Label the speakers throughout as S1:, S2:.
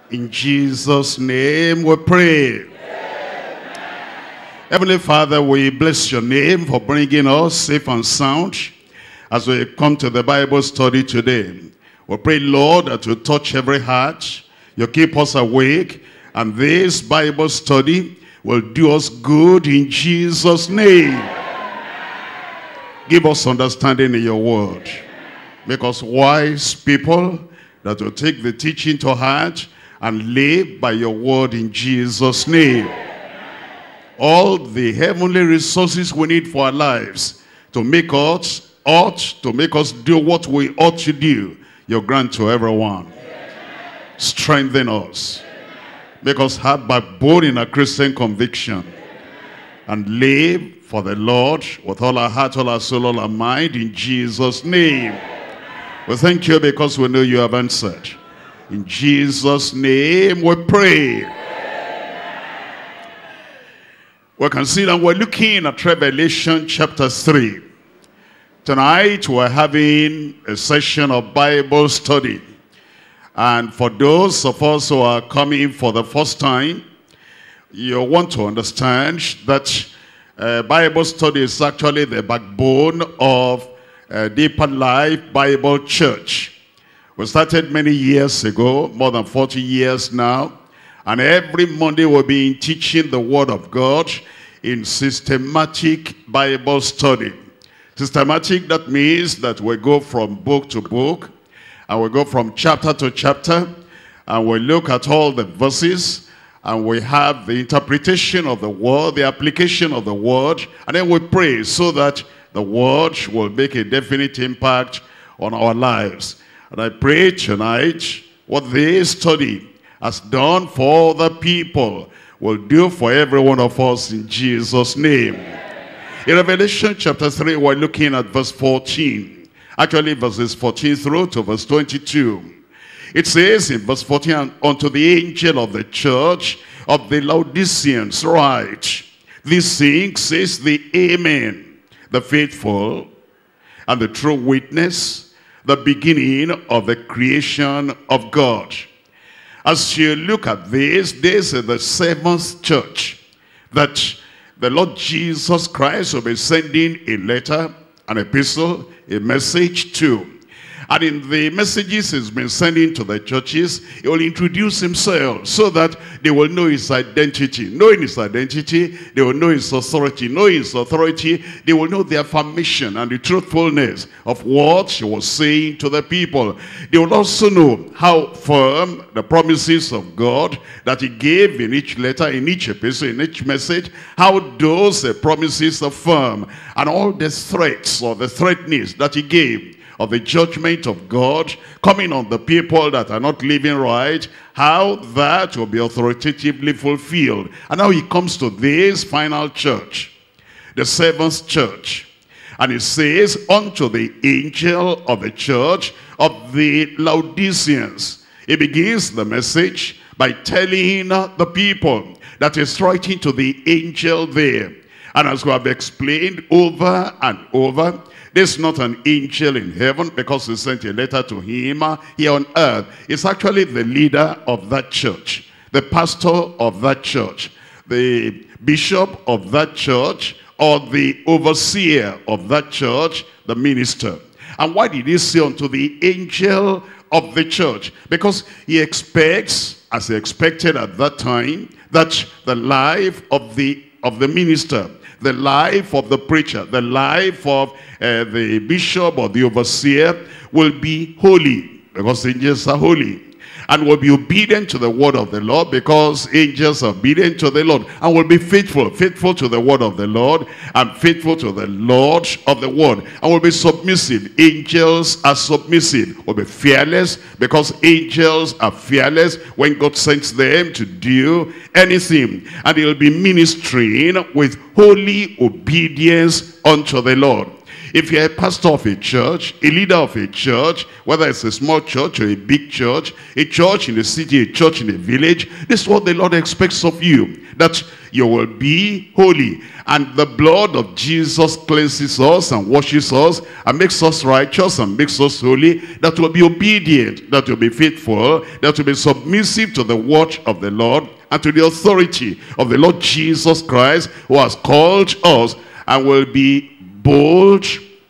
S1: In Jesus' name we pray. Heavenly Father, we bless your name for bringing us safe and sound as we come to the Bible study today. We pray, Lord, that you touch every heart, you keep us awake, and this Bible study will do us good in Jesus' name. Give us understanding in your word. Make us wise people that will take the teaching to heart and live by your word in Jesus' name. All the heavenly resources we need for our lives to make us to make us do what we ought to do, you grant to everyone. Strengthen us. Make us have backbone in our Christian conviction and live for the Lord with all our heart, all our soul, all our mind in Jesus' name. We thank you because we know you have answered. In Jesus' name we pray. We can see that we're looking at Revelation chapter 3. Tonight we're having a session of Bible study. And for those of us who are coming for the first time, you want to understand that Bible study is actually the backbone of Deeper Life Bible Church. We started many years ago, more than 40 years now, and every Monday we'll be teaching the Word of God in systematic Bible study. Systematic, that means that we go from book to book, and we go from chapter to chapter, and we look at all the verses, and we have the interpretation of the Word, the application of the Word, and then we pray so that the Word will make a definite impact on our lives. And I pray tonight what this study has done for the people will do for every one of us in Jesus' name. In Revelation chapter 3, we're looking at verse 14. Actually, verses 14 through to verse 22. It says in verse 14, unto the angel of the church of the Laodiceans write, these things says the Amen, the faithful and the true witness, the beginning of the creation of God. As you look at this is the seventh church that the Lord Jesus Christ will be sending a letter, an epistle, a message to. And in the messages he's been sending to the churches, he will introduce himself so that they will know his identity. Knowing his identity, they will know his authority. Knowing his authority, they will know the affirmation and the truthfulness of what he was saying to the people. They will also know how firm the promises of God that he gave in each letter, in each epistle, in each message, how those promises are firm, and all the threats or the threatenings that he gave of the judgment of God coming on the people that are not living right, how that will be authoritatively fulfilled. And now he comes to this final church, the seventh church. And it says, unto the angel of the church of the Laodiceans. He begins the message by telling the people that he's writing to the angel there. And as we have explained over and over, this is not an angel in heaven because he sent a letter to him here on earth. It's actually the leader of that church, the pastor of that church, the bishop of that church, or the overseer of that church, the minister. And why did he say unto the angel of the church? Because he expects, as he expected at that time, that the life of the minister, the life of the preacher, the life of the bishop or the overseer will be holy, because angels are holy, and will be obedient to the word of the Lord, because angels are obedient to the Lord, and will be faithful to the word of the Lord, and faithful to the Lord of the word, and will be submissive. Angels are submissive. Will be fearless, because angels are fearless when God sends them to do anything, and they will be ministering with holy obedience unto the Lord. If you're a pastor of a church, a leader of a church, whether it's a small church or a big church, a church in the city, a church in a village, this is what the Lord expects of you, that you will be holy. And the blood of Jesus cleanses us and washes us and makes us righteous and makes us holy, that will be obedient, that will be faithful, that will be submissive to the word of the Lord and to the authority of the Lord Jesus Christ, who has called us, and will be bold,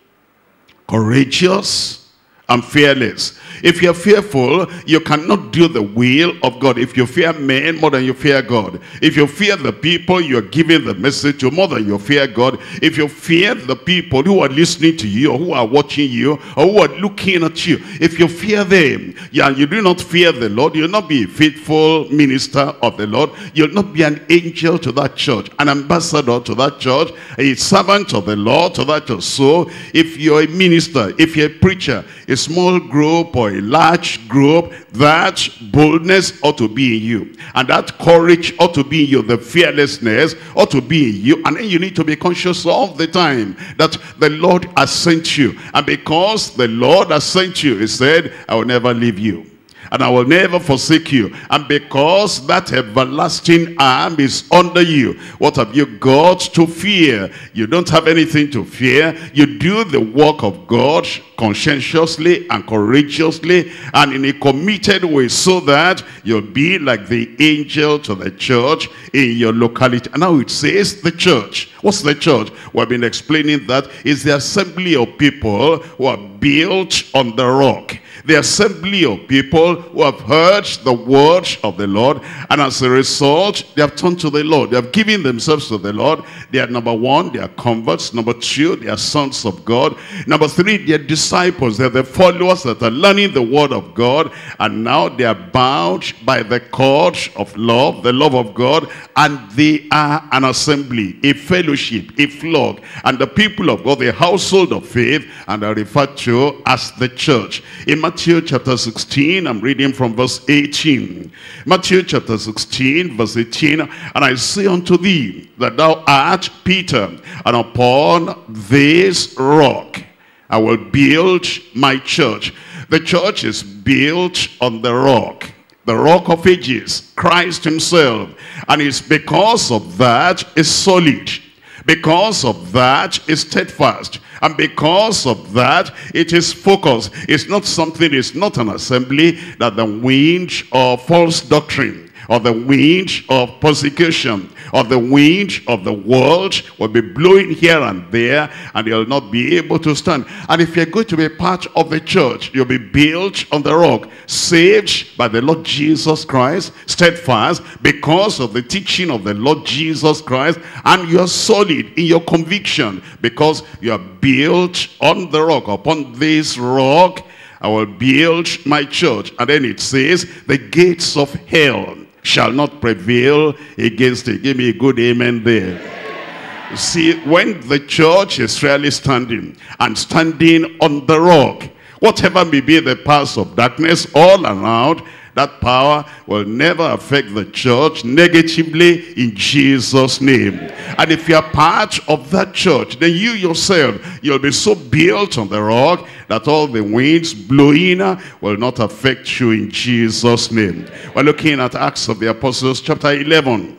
S1: courageous, and fearless. If you're fearful, you cannot do the will of God. If you fear men more than you fear God, if you fear the people you're giving the message to more than you fear God, if you fear the people who are listening to you or who are watching you or who are looking at you, if you fear them, and you do not fear the Lord, you'll not be a faithful minister of the Lord. You'll not be an angel to that church, an ambassador to that church, a servant of the Lord to that church. So if you're a minister, if you're a preacher, a small group or a large group, that boldness ought to be in you, and that courage ought to be in you, the fearlessness ought to be in you. And then you need to be conscious all the time that the Lord has sent you, and because the Lord has sent you, he said, I will never leave you and I will never forsake you. And because that everlasting arm is under you, what have you got to fear? You don't have anything to fear. You do the work of God conscientiously and courageously and in a committed way, so that you'll be like the angel to the church in your locality. And now it says the church. What's the church? We've been explaining that it's the assembly of people who are built on the rock. The assembly of people who have heard the word of the Lord, and as a result, they have turned to the Lord. They have given themselves to the Lord. They are, number one, they are converts. Number two, they are sons of God. Number three, they are disciples. They are the followers that are learning the word of God, and now they are bound by the cord of love, the love of God, and they are an assembly, a fellowship, a flock, and the people of God, the household of faith, and are referred to as the church. In Matthew chapter 16, I'm reading from verse 18. Matthew chapter 16, verse 18, and I say unto thee that thou art Peter, and upon this rock I will build my church. The church is built on the rock of ages, Christ himself. And it's because of that is solid. Because of that is steadfast. And because of that, it is focused. It's not something, it's not an assembly that the wind of false doctrine, or the wind of persecution, or the wind of the world will be blowing here and there, and you'll not be able to stand. And if you're going to be part of the church, you'll be built on the rock, saved by the Lord Jesus Christ, steadfast because of the teaching of the Lord Jesus Christ, and you're solid in your conviction because you are built on the rock. Upon this rock I will build my church. And then it says, the gates of hell shall not prevail against it. Give me a good amen there. You see, when the church is really standing, and standing on the rock, whatever may be the powers of darkness all around, that power will never affect the church negatively in Jesus' name. And if you're part of that church, then you yourself, you'll be so built on the rock that all the winds blowing will not affect you in Jesus' name. We're looking at Acts of the Apostles chapter 11.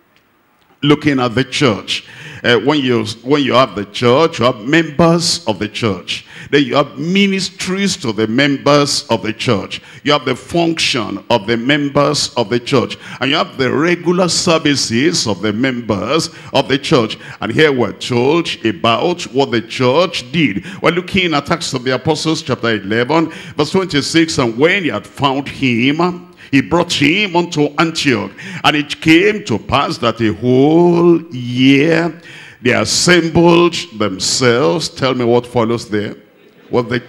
S1: Looking at the church. When you have the church, you have members of the church. Then you have ministries to the members of the church. You have the function of the members of the church. And you have the regular services of the members of the church. And here we're told about what the church did. We're looking at Acts of the Apostles chapter 11, verse 26. And when he had found him, he brought him unto Antioch. And it came to pass that a whole year they assembled themselves. Tell me what follows there. Well, the church.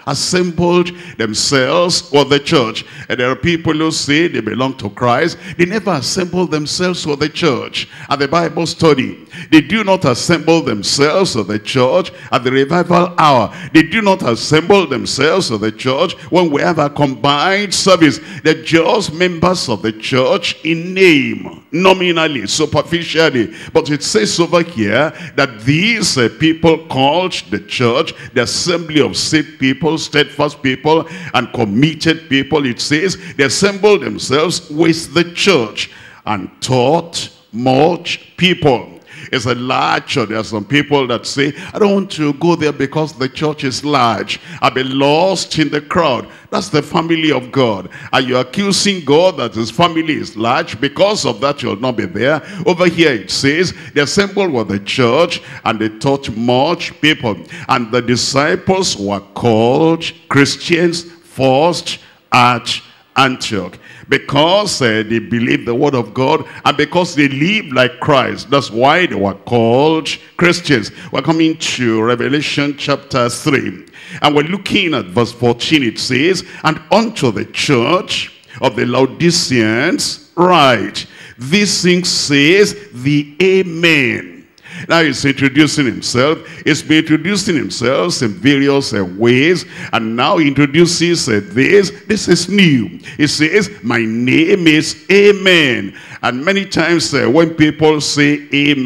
S1: assembled themselves for the church. And there are people who say they belong to Christ. They never assemble themselves for the church at the Bible study. They do not assemble themselves for the church at the revival hour. They do not assemble themselves for the church when we have a combined service. They're just members of the church in name, nominally, superficially. But it says over here that these people called the church, the assembly of saved people, steadfast people, and committed people, it says they assembled themselves with the church and taught much people. It's a large church. There are some people that say, I don't want to go there because the church is large. I'll be lost in the crowd. That's the family of God. And you're accusing God that his family is large. Because of that, you'll not be there. Over here it says, they assembled with the church and they taught much people. And the disciples were called Christians first at Antioch, because they believed the word of God and because they lived like Christ. That's why they were called Christians. We're coming to Revelation chapter 3, and we're looking at verse 14. It says, and unto the church of the Laodiceans write, these things says the Amen. Now he's introducing himself. He's been introducing himself in various ways. And now he introduces this. This is new. He says, my name is Amen. And many times when people say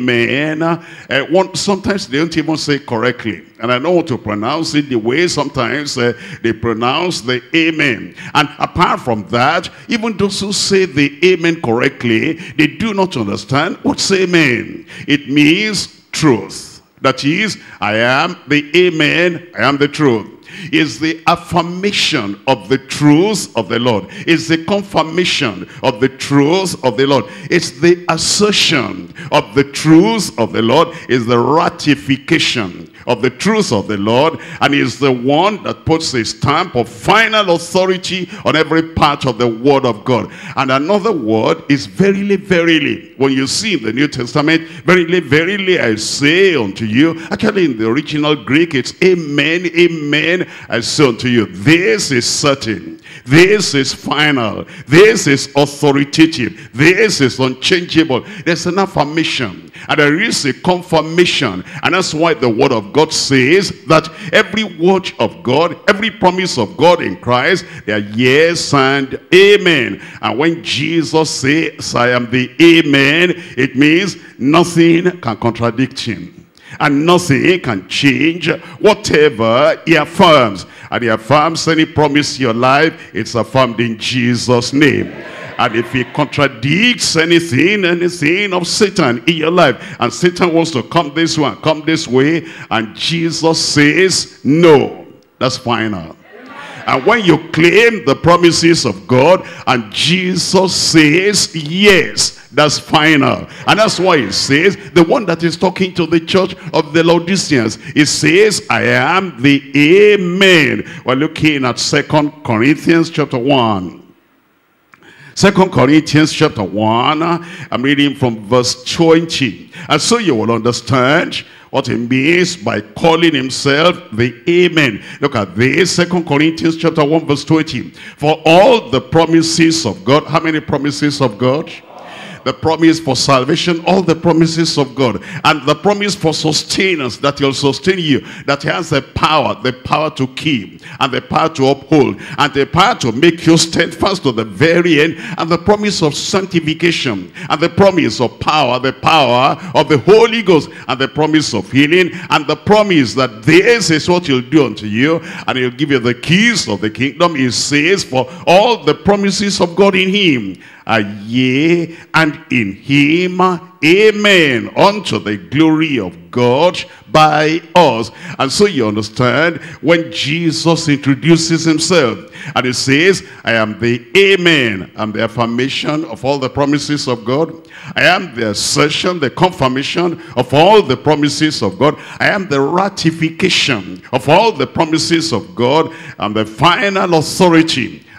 S1: Amen, sometimes they don't even say it correctly. And I don't want to pronounce it the way sometimes they pronounce the Amen. And apart from that, even those who say the Amen correctly, they do not understand what's Amen. It means truth. That is, I am the Amen, I am the truth. Is the affirmation of the truth of the Lord. It's the confirmation of the truth of the Lord. It's the assertion of the truth of the Lord. It's the ratification of the truth of the Lord, and is the one that puts a stamp of final authority on every part of the word of God. And another word is verily, verily. When you see in the New Testament, verily, verily, I say unto you. Actually, in the original Greek, it's amen, amen, I say unto you. This is certain. This is final. This is authoritative. This is unchangeable. There's an affirmation, and there is a confirmation. And that's why the word of God says that every word of God, every promise of God in Christ, they are yes and amen. And when Jesus says, I am the amen, it means nothing can contradict him. And nothing can change whatever he affirms. And he affirms any promise in your life, it's affirmed in Jesus' name. And if he contradicts anything of Satan in your life, and Satan wants to come this way and come this way, and Jesus says no, that's final. And when you claim the promises of God and Jesus says yes, that's final. And that's why it says, the one that is talking to the church of the Laodiceans, it says, I am the Amen. We're looking at 2 Corinthians chapter 1. 2 Corinthians chapter 1, I'm reading from verse 20. And so you will understand what he means by calling himself the Amen. Look at this, 2 Corinthians chapter 1 verse 20. For all the promises of God, how many promises of God? The promise for salvation, all the promises of God, and the promise for sustenance, that he'll sustain you, that he has the power to keep, and the power to uphold, and the power to make you steadfast to the very end, and the promise of sanctification, and the promise of power, the power of the Holy Ghost, and the promise of healing, and the promise that this is what he'll do unto you, and he'll give you the keys of the kingdom. He says, for all the promises of God in him are yea, and in him amen, unto the glory of God by us. And so you understand, when Jesus introduces himself and he says, I am the Amen, I'm the affirmation of all the promises of God, I am the assertion, the confirmation of all the promises of God, I am the ratification of all the promises of God, I'm the final authority,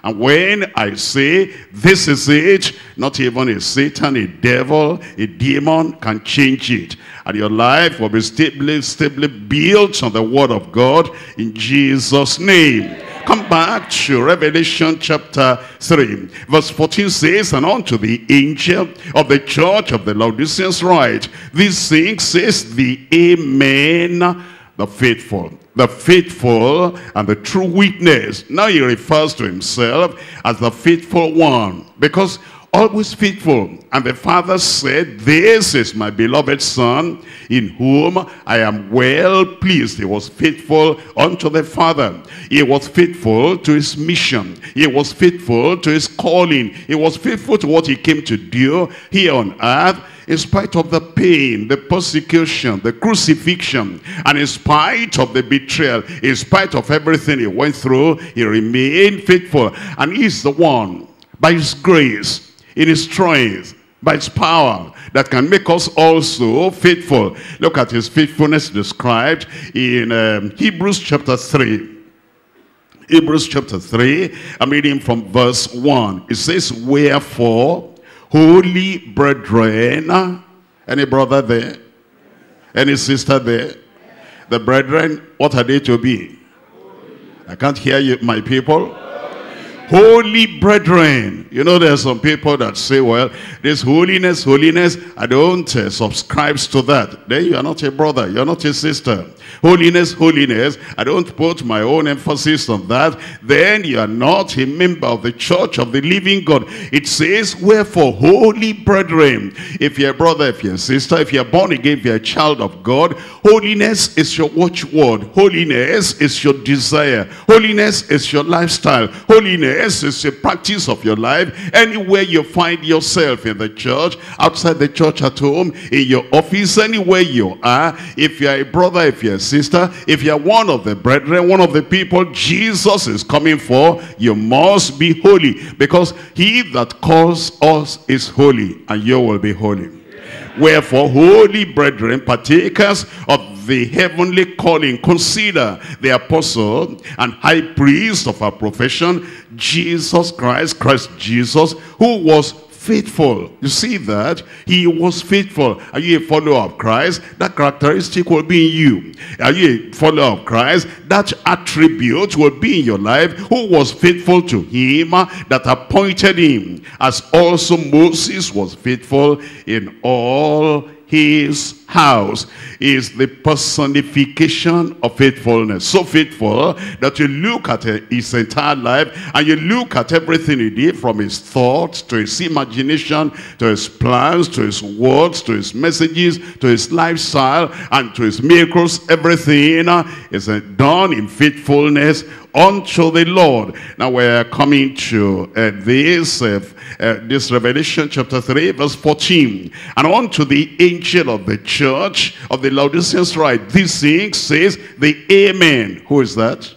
S1: And when I say this is it, not even a Satan, a devil, a demon can change it. And your life will be stably built on the word of God in Jesus' name. Come back to Revelation chapter 3. Verse 14 says, and unto the angel of the church of the Laodiceans write, these things says the Amen, the faithful and the true witness. Now he refers to himself as the faithful one, because always faithful. And the Father said, this is my beloved Son, in whom I am well pleased. He was faithful unto the Father. He was faithful to his mission. He was faithful to his calling. He was faithful to what he came to do here on earth, in spite of the pain, the persecution, the crucifixion, and in spite of the betrayal, in spite of everything he went through, he remained faithful. And he's the one, by his grace, in his strength, by his power, that can make us also faithful. Look at his faithfulness described in Hebrews chapter 3. Hebrews chapter 3, I'm reading from verse 1. It says, wherefore, holy brethren, any brother there? Any sister there? The brethren, what are they to be? I can't hear you, my people. Holy brethren. You know, there are some people that say, well, this holiness, I don't subscribe to that. Then you are not a brother, you're not a sister. Holiness, I don't put my own emphasis on that. Then you are not a member of the church of the living God. It says, wherefore, holy brethren. If you're a brother, if you're a sister, if you're born again, if you're a child of God, holiness is your watchword. Holiness is your desire. Holiness is your lifestyle. Holiness is a practice of your life. Anywhere you find yourself, in the church, outside the church, at home, in your office, anywhere you are, if you're a brother, if you're a sister, if you're one of the brethren, one of the people Jesus is coming for, you must be holy, because he that calls us is holy, and you will be holy. Wherefore, holy brethren, partakers of the heavenly calling, consider the apostle and high priest of our profession, Jesus Christ, Christ Jesus, who was faithful. You see that? He was faithful. Are you a follower of Christ? That characteristic will be in you. Are you a follower of Christ? That attribute will be in your life. Who was faithful to him that appointed him, as also Moses was faithful in all his house. Is the personification of faithfulness. So faithful that you look at his entire life, and you look at everything he did, from his thoughts to his imagination, to his plans, to his words, to his messages, to his lifestyle, and to his miracles. Everything is done in faithfulness unto the Lord. Now we're coming to this Revelation chapter 3 verse 14. And unto the angel of the church of the Laodiceans write, these things says the Amen. Who is that?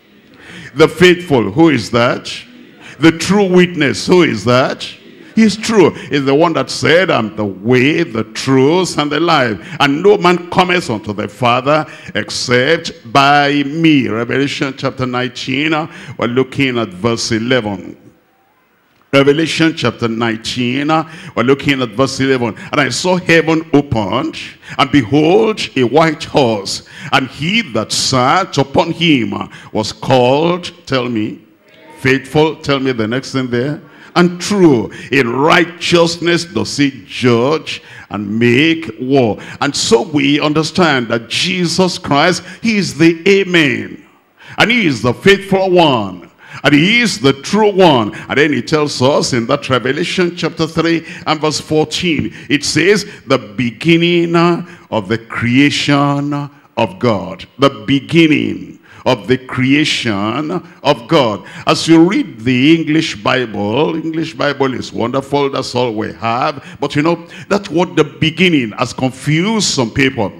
S1: The faithful. Who is that? The true witness. Who is that? He's true. He's the one that said, I'm the way, the truth, and the life. And no man cometh unto the Father except by me. Revelation chapter 19, we're looking at verse 11. Revelation chapter 19, we're looking at verse 11. And I saw heaven opened, and behold, a white horse. And he that sat upon him was called, tell me, faithful. Tell me the next thing there. And true. In righteousness does he judge and make war. And so we understand that Jesus Christ, he is the Amen. And he is the faithful one. And he is the true one. And then he tells us in that Revelation chapter 3 and verse 14, it says, the beginning of the creation of God. The beginning of the creation of God. As you read the English Bible is wonderful, that's all we have. But you know, that word, the beginning, has confused some people.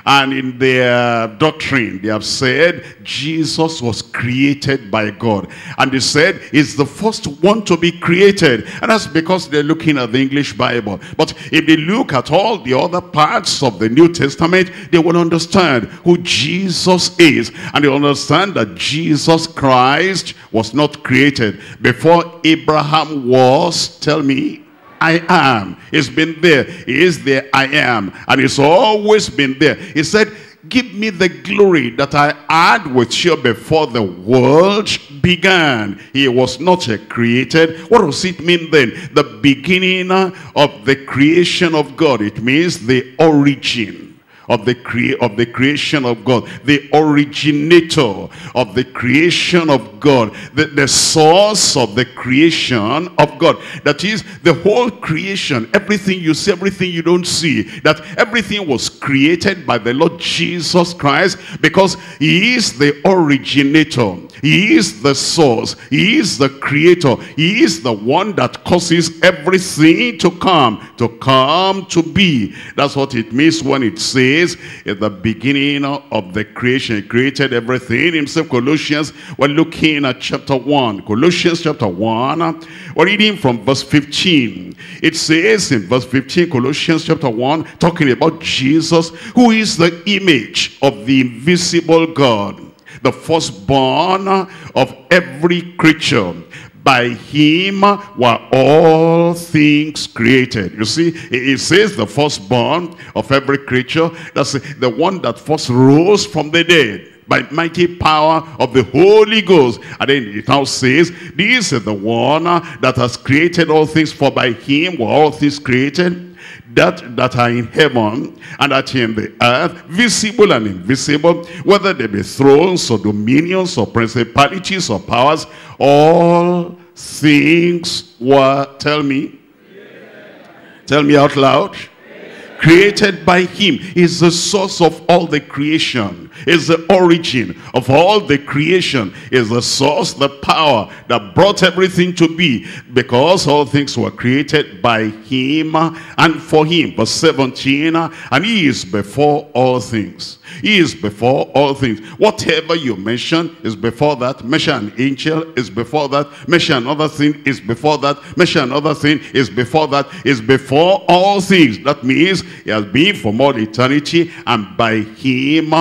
S1: And in their doctrine, they have said Jesus was created by God. And they said he's the first one to be created. And that's because they're looking at the English Bible. But if they look at all the other parts of the New Testament, they will understand who Jesus is. And they understand that Jesus Christ was not created. Before Abraham was, tell me, I am. He's been there. He is there, I am. And he's always been there. He said, give me the glory that I had with you before the world began. He was not created. What does it mean then? The beginning of the creation of God. It means the origin of the creation of God, the originator of the creation of God, the source of the creation of God. That is the whole creation, everything you see, everything you don't see, that everything was created by the Lord Jesus Christ, because he is the originator, he is the source, he is the creator, he is the one that causes everything to come to be. That's what it means when it says at the beginning of the creation, he created everything himself. Colossians, we're looking at chapter 1. Colossians chapter 1, we're reading from verse 15. It says in verse 15, Colossians chapter 1, talking about Jesus, who is the image of the invisible God, the firstborn of every creature. By him were all things created. You see, it says the firstborn of every creature. That's the one that first rose from the dead by mighty power of the Holy Ghost. And then it now says, this is the one that has created all things, for by him were all things created, that are in heaven and that are in the earth, visible and invisible, whether they be thrones or dominions or principalities or powers. All things were, tell me out loud, created by him. Is the source of all the creation, is the origin of all the creation, is the source, the power that brought everything to be, because all things were created by him and for him. Verse 17, and he is before all things. He is before all things. Whatever you mention is before that. Mention an angel is before that. Mention another thing is before that. Mention another thing is before that. Is before all things. That means he has been from all eternity, and by him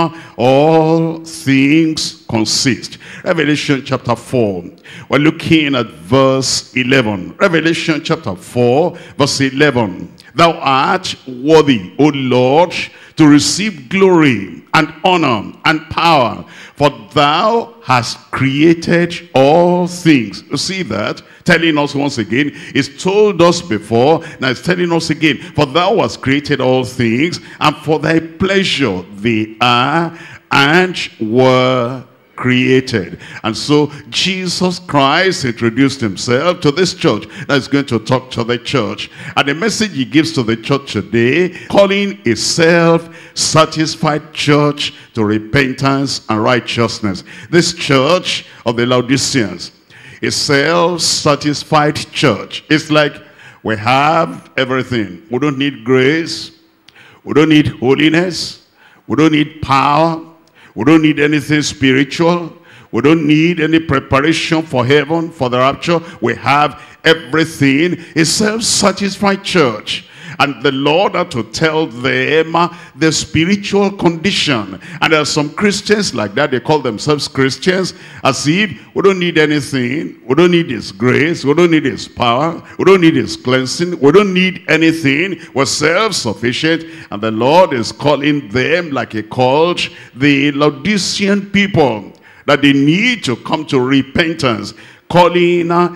S1: all things consist. Revelation chapter 4. We're looking at verse 11. Revelation chapter 4, verse 11. Thou art worthy, O Lord, to receive glory and honor and power, for thou hast created all things. You see that? Telling us once again. It's told us before, now it's telling us again. For thou hast created all things, and for thy pleasure they are and were created. And so Jesus Christ introduced himself to this church that is going to talk to the church, and the message he gives to the church today, calling a self-satisfied church to repentance and righteousness. This church of the Laodiceans, a self-satisfied church. It's like we have everything. We don't need grace, we don't need holiness, we don't need power, we don't need anything spiritual. We don't need any preparation for heaven, for the rapture. We have everything. A self-satisfied church. And the Lord had to tell them the spiritual condition. And there are some Christians like that. They call themselves Christians, as if we don't need anything. We don't need his grace. We don't need his power. We don't need his cleansing. We don't need anything. We're self-sufficient. And the Lord is calling them, like he called the Laodicean people, that they need to come to repentance. Calling a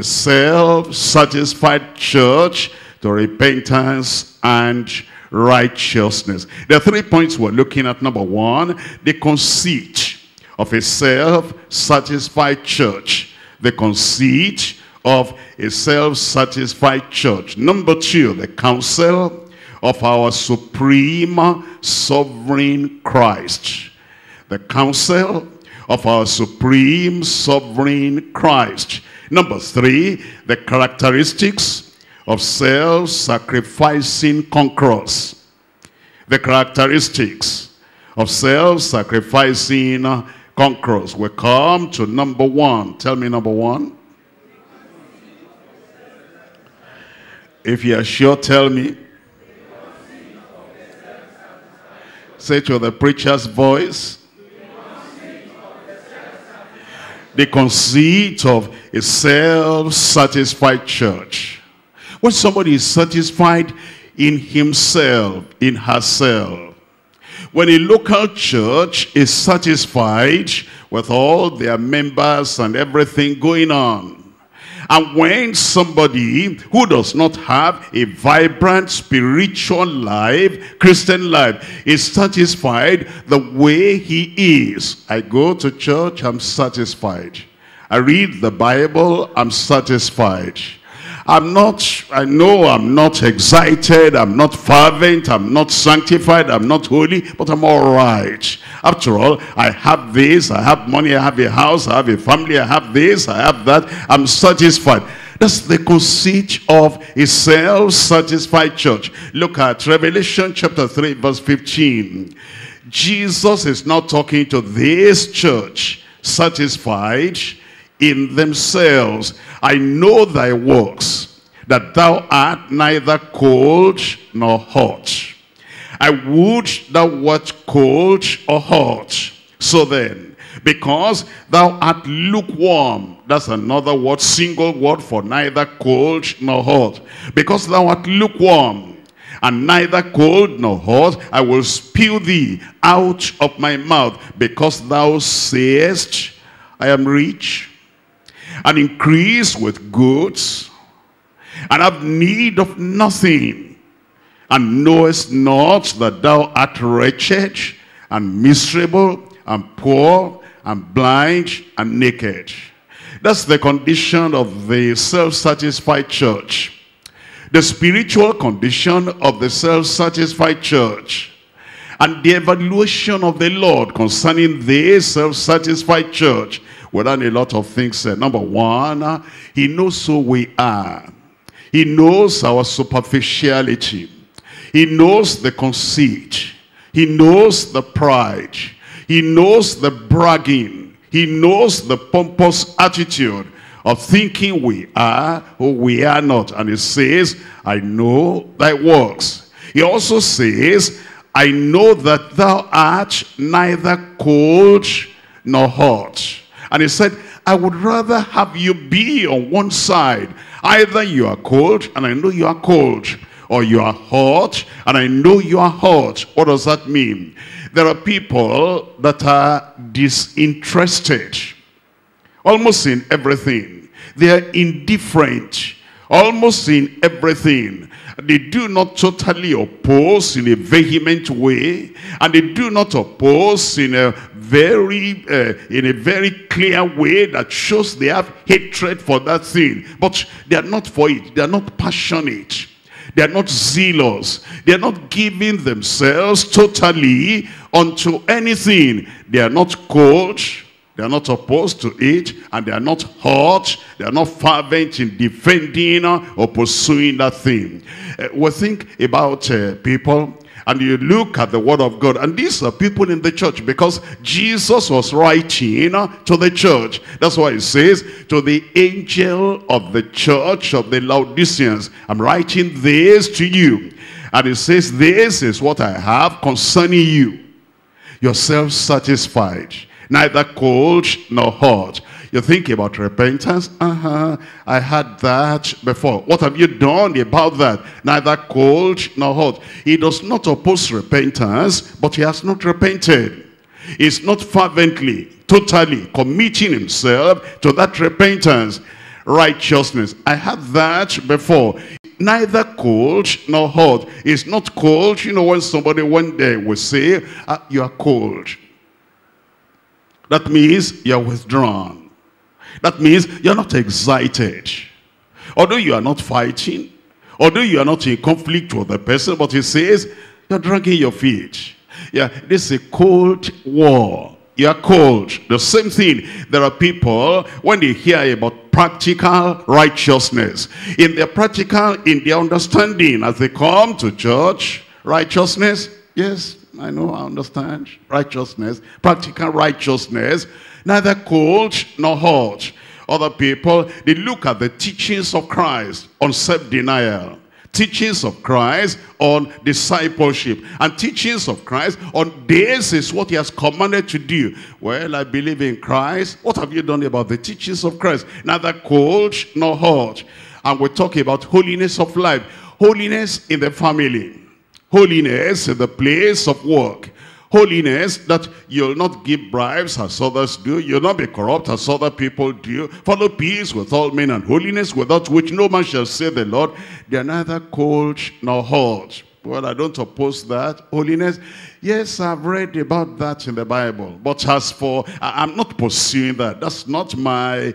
S1: self-satisfied church to repentance and righteousness. There are 3 points we're looking at. Number one, the conceit of a self-satisfied church. The conceit of a self-satisfied church. Number two, the counsel of our supreme sovereign Christ. The counsel of our supreme sovereign Christ. Number three, the characteristics of self-sacrificing conquerors. The characteristics of self-sacrificing conquerors. We come to number one. Tell me number one. If you are sure, tell me. Say to the preacher's voice. The conceit of a self-satisfied church. When somebody is satisfied in himself, in herself. When a local church is satisfied with all their members and everything going on. And when somebody who does not have a vibrant spiritual life, Christian life, is satisfied the way he is. I go to church, I'm satisfied. I read the Bible, I'm satisfied. I know I'm not excited, I'm not fervent, I'm not sanctified, I'm not holy, but I'm all right. After all, I have this, I have money, I have a house, I have a family, I have this, I have that, I'm satisfied. That's the conceit of a self-satisfied church. Look at Revelation chapter 3 verse 15. Jesus is now talking to this church, satisfied in themselves. I know thy works, that thou art neither cold nor hot. I would thou wert cold or hot. So then, because thou art lukewarm, that's another word, single word for neither cold nor hot. Because thou art lukewarm, and neither cold nor hot, I will spew thee out of my mouth. Because thou sayest, I am rich, and increase with goods, and have need of nothing, and knowest not that thou art wretched, and miserable, and poor, and blind, and naked. That's the condition of the self-satisfied church. The spiritual condition of the self-satisfied church. And the evaluation of the Lord concerning this self-satisfied church. We've done a lot of things. Number one, he knows who we are. He knows our superficiality. He knows the conceit. He knows the pride. He knows the bragging. He knows the pompous attitude of thinking we are who we are not. And he says, I know thy works. He also says, I know that thou art neither cold nor hot. And he said, I would rather have you be on one side. Either you are cold, and I know you are cold. Or you are hot, and I know you are hot. What does that mean? There are people that are disinterested. Almost in everything. They are indifferent. Almost in everything. They do not totally oppose in a vehement way, and they do not oppose in a very clear way that shows they have hatred for that thing. But they are not for it. They are not passionate. They are not zealous. They are not giving themselves totally unto anything. They are not cold. They are not opposed to it, and they are not hot. They are not fervent in defending or pursuing that thing. We think about people, and you look at the word of God, and these are people in the church, because Jesus was writing to the church. That's why he says, to the angel of the church of the Laodiceans, I'm writing this to you. And he says, this is what I have concerning you. You're self-satisfied, neither cold nor hot. You think about repentance. I had that before. What have you done about that? Neither cold nor hot. He does not oppose repentance, but he has not repented. He's not fervently, totally committing himself to that repentance. Righteousness. I had that before. Neither cold nor hot. It's not cold. You know, when somebody one day will say, you are cold. That means you're withdrawn. That means you're not excited. Although you are not fighting, although you are not in conflict with the person, but he says, you're dragging your feet. Yeah, this is a cold war. You are cold. The same thing. There are people, when they hear about practical righteousness, in their practical, in their understanding, as they come to church, righteousness, yes, I know, I understand. Righteousness, practical righteousness, neither cold nor hot. Other people, they look at the teachings of Christ on self-denial, teachings of Christ on discipleship, and teachings of Christ on this is what he has commanded to do. Well, I believe in Christ. What have you done about the teachings of Christ? Neither cold nor hot. And we're talking about holiness of life, holiness in the family, holiness in the place of work, holiness that you'll not give bribes as others do, you'll not be corrupt as other people do, follow peace with all men, and holiness without which no man shall see the Lord. They are neither cold nor hot. Well, I don't oppose that. Holiness, yes, I've read about that in the Bible. But as for, I'm not pursuing that. That's not my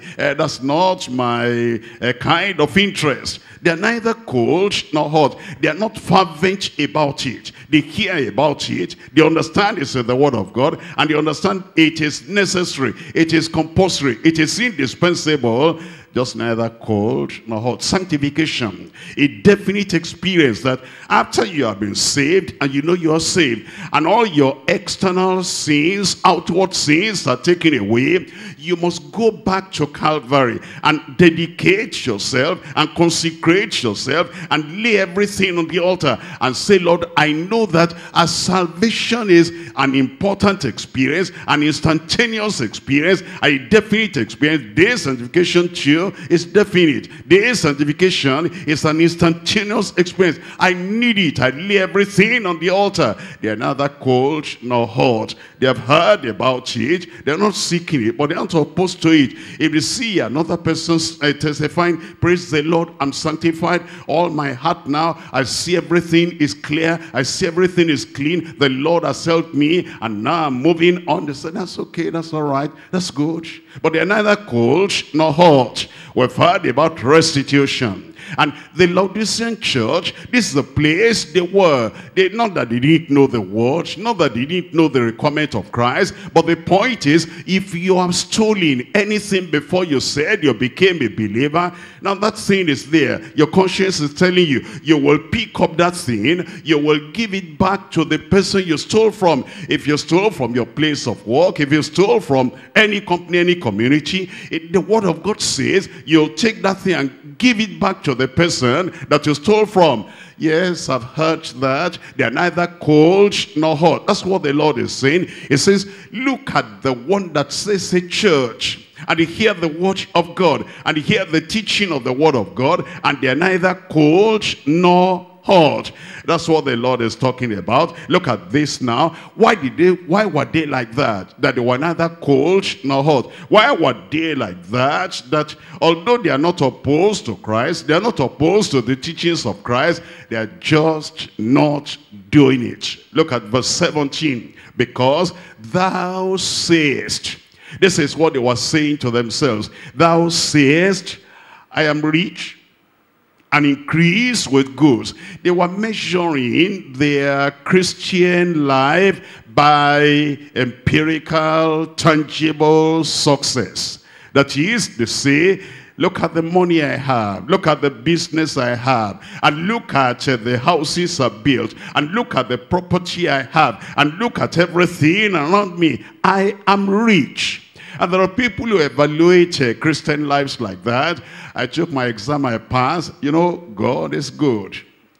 S1: kind of interest. They are neither cold nor hot. They are not fervent about it. They hear about it. They understand it's in the Word of God. And they understand it is necessary. It is compulsory. It is indispensable. Just neither cold nor hot. Sanctification, a definite experience that after you have been saved and you know you are saved and all your external sins, outward sins are taken away, you must go back to Calvary and dedicate yourself and consecrate yourself and lay everything on the altar and say, Lord, I know that as salvation is an important experience, an instantaneous experience, a definite experience, this sanctification too is definite. This sanctification is an instantaneous experience. I need it. I lay everything on the altar. They are neither cold nor hot. They have heard about it. They're not seeking it, but they aren't opposed to it. If you see another person testifying, praise the Lord, I'm sanctified, all my heart now, I see everything is clear, I see everything is clean, the Lord has helped me, and now I'm moving on. They say, that's okay, that's all right, that's good. But they're neither cold nor hot. We've heard about restitution. And the Laodicean church, this is the place they were. Not that they didn't know the word, not that they didn't know the requirement of Christ, but the point is, if you have stolen anything before you said you became a believer, now that thing is there. Your conscience is telling you, you will pick up that thing, you will give it back to the person you stole from. If you stole from your place of work, if you stole from any company, any community, the word of God says, you'll take that thing and give it back to the person that you stole from. Yes, I've heard that. They are neither cold nor hot. That's what the Lord is saying. He says, look at the one that says a church, and they hear the word of God, and they hear the teaching of the word of God, and they are neither cold nor hot. That's what the Lord is talking about. Look at this now. Why were they like that? That they were neither cold nor hot. Why were they like that? That although they are not opposed to Christ, they are not opposed to the teachings of Christ, they are just not doing it. Look at verse 17. Because thou sayest, this is what they were saying to themselves. Thou sayest, I am rich and increase with goods. They were measuring their Christian life by empirical, tangible success. That is, they say, look at the money I have, look at the business I have, and look at the houses I built, and look at the property I have, and look at everything around me. I am rich. And there are people who evaluate Christian lives like that. I took my exam, I passed. You know, God is good.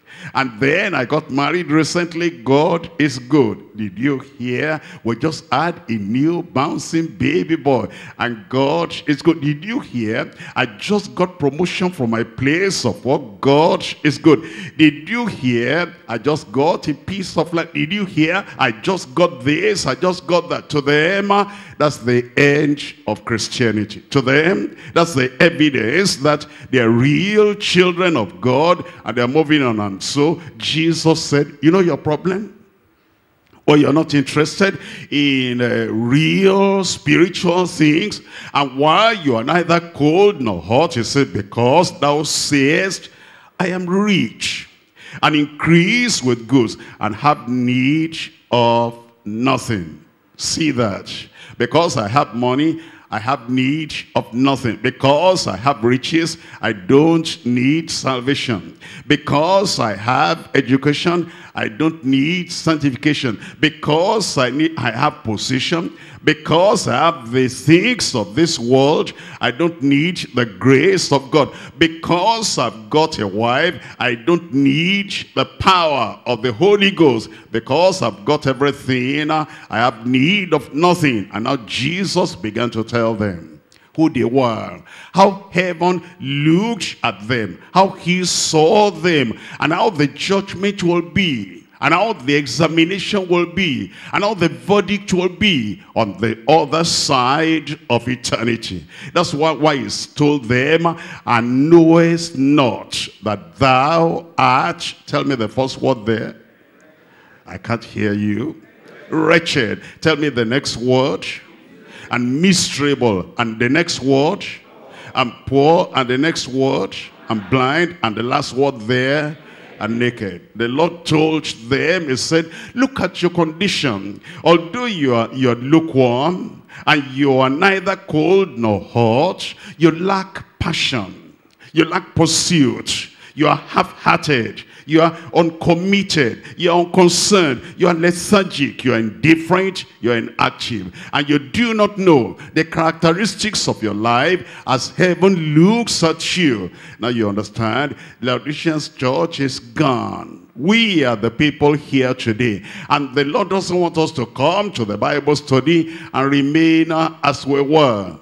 S1: And then I got married recently. God is good. Did you hear? We just had a new bouncing baby boy. And God is good. Did you hear? I just got promotion from my place of work. God is good. Did you hear? I just got a piece of life. Did you hear? I just got this. I just got that. To them, that's the end of Christianity. To them, that's the evidence that they're real children of God and they're moving on. And so Jesus said, you know your problem? Or you're not interested in real spiritual things. And why you are neither cold nor hot, he said, because thou sayest, I am rich and increase with goods and have need of nothing. See that. Because I have money, I have need of nothing. Because I have riches, I don't need salvation. Because I have education, I don't need sanctification. Because I have position, because I have the things of this world, I don't need the grace of God. Because I've got a wife, I don't need the power of the Holy Ghost. Because I've got everything, I have need of nothing. And now Jesus began to tell them who they were, how heaven looked at them, how he saw them, and how the judgment will be, and how the examination will be, and how the verdict will be on the other side of eternity. That's why he's told them, and knowest not that thou art, tell me the first word there. I can't hear you. Wretched. Tell me the next word. And miserable. And the next word. And poor. And the next word. And blind. And the last word there. And naked. The Lord told them, he said, look at your condition. Although you're lukewarm, and you are neither cold nor hot, you lack passion, you lack pursuit, you are half-hearted, you are uncommitted, you are unconcerned, you are lethargic, you are indifferent, you are inactive, and you do not know the characteristics of your life as heaven looks at you. Now you understand, Laodicean's church is gone. We are the people here today, and the Lord doesn't want us to come to the Bible study and remain as we were.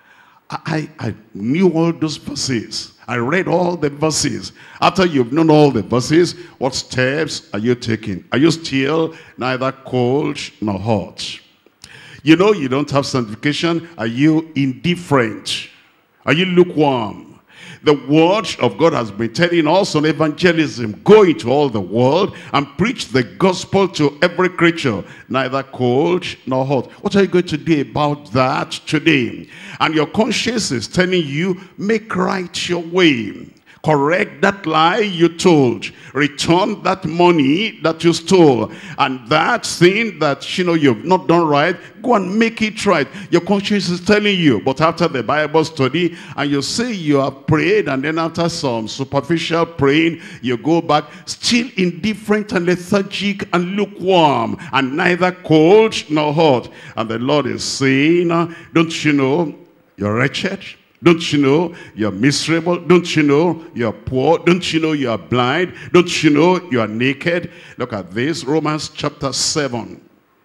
S1: I knew all those verses. I read all the verses. After you've known all the verses, what steps are you taking? Are you still neither cold nor hot? You know you don't have sanctification. Are you indifferent? Are you lukewarm? The word of God has been telling us on evangelism, go into all the world and preach the gospel to every creature, neither cold nor hot. What are you going to do about that today? And your conscience is telling you, make right your way. Correct that lie you told. Return that money that you stole. And that thing that you've not done right, go and make it right. Your conscience is telling you. But after the Bible study, and you say you have prayed, and then after some superficial praying, you go back, still indifferent and lethargic and lukewarm, and neither cold nor hot. And the Lord is saying, don't you know you're wretched? Don't you know you're miserable? Don't you know you're poor? Don't you know you're blind? Don't you know you're naked? Look at this, Romans chapter 7.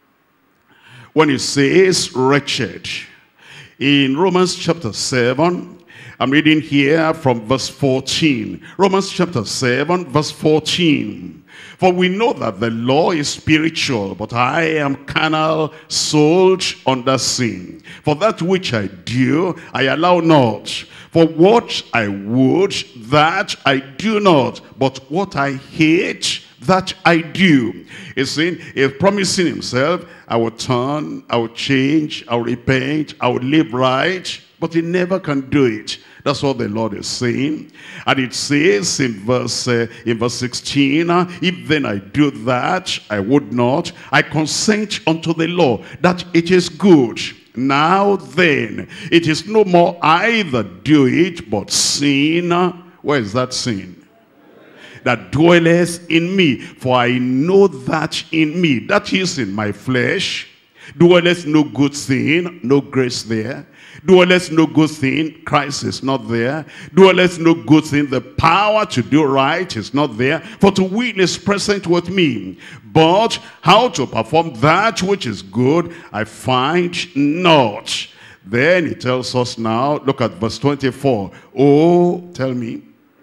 S1: When it says wretched, in Romans chapter 7, I'm reading here from verse 14. Romans chapter 7, verse 14. For we know that the law is spiritual, but I am carnal, sold under sin. For that which I do, I allow not. For what I would, that I do not. But what I hate, that I do. He's saying, he's promising himself, I will turn, I will change, I will repent, I will live right. But he never can do it. That's what the Lord is saying. And it says in verse 16, if then I do that, I would not. I consent unto the law that it is good. Now then, it is no more I that do it, but sin. Where is that sin? That dwelleth in me. For I know that in me, that is in my flesh, dwelleth no good thing, no grace there. Dwelleth no good thing, Christ is not there. Dwelleth no good thing, the power to do right is not there. For to will is present with me. But how to perform that which is good, I find not. Then he tells us now, look at verse 24. Oh, tell me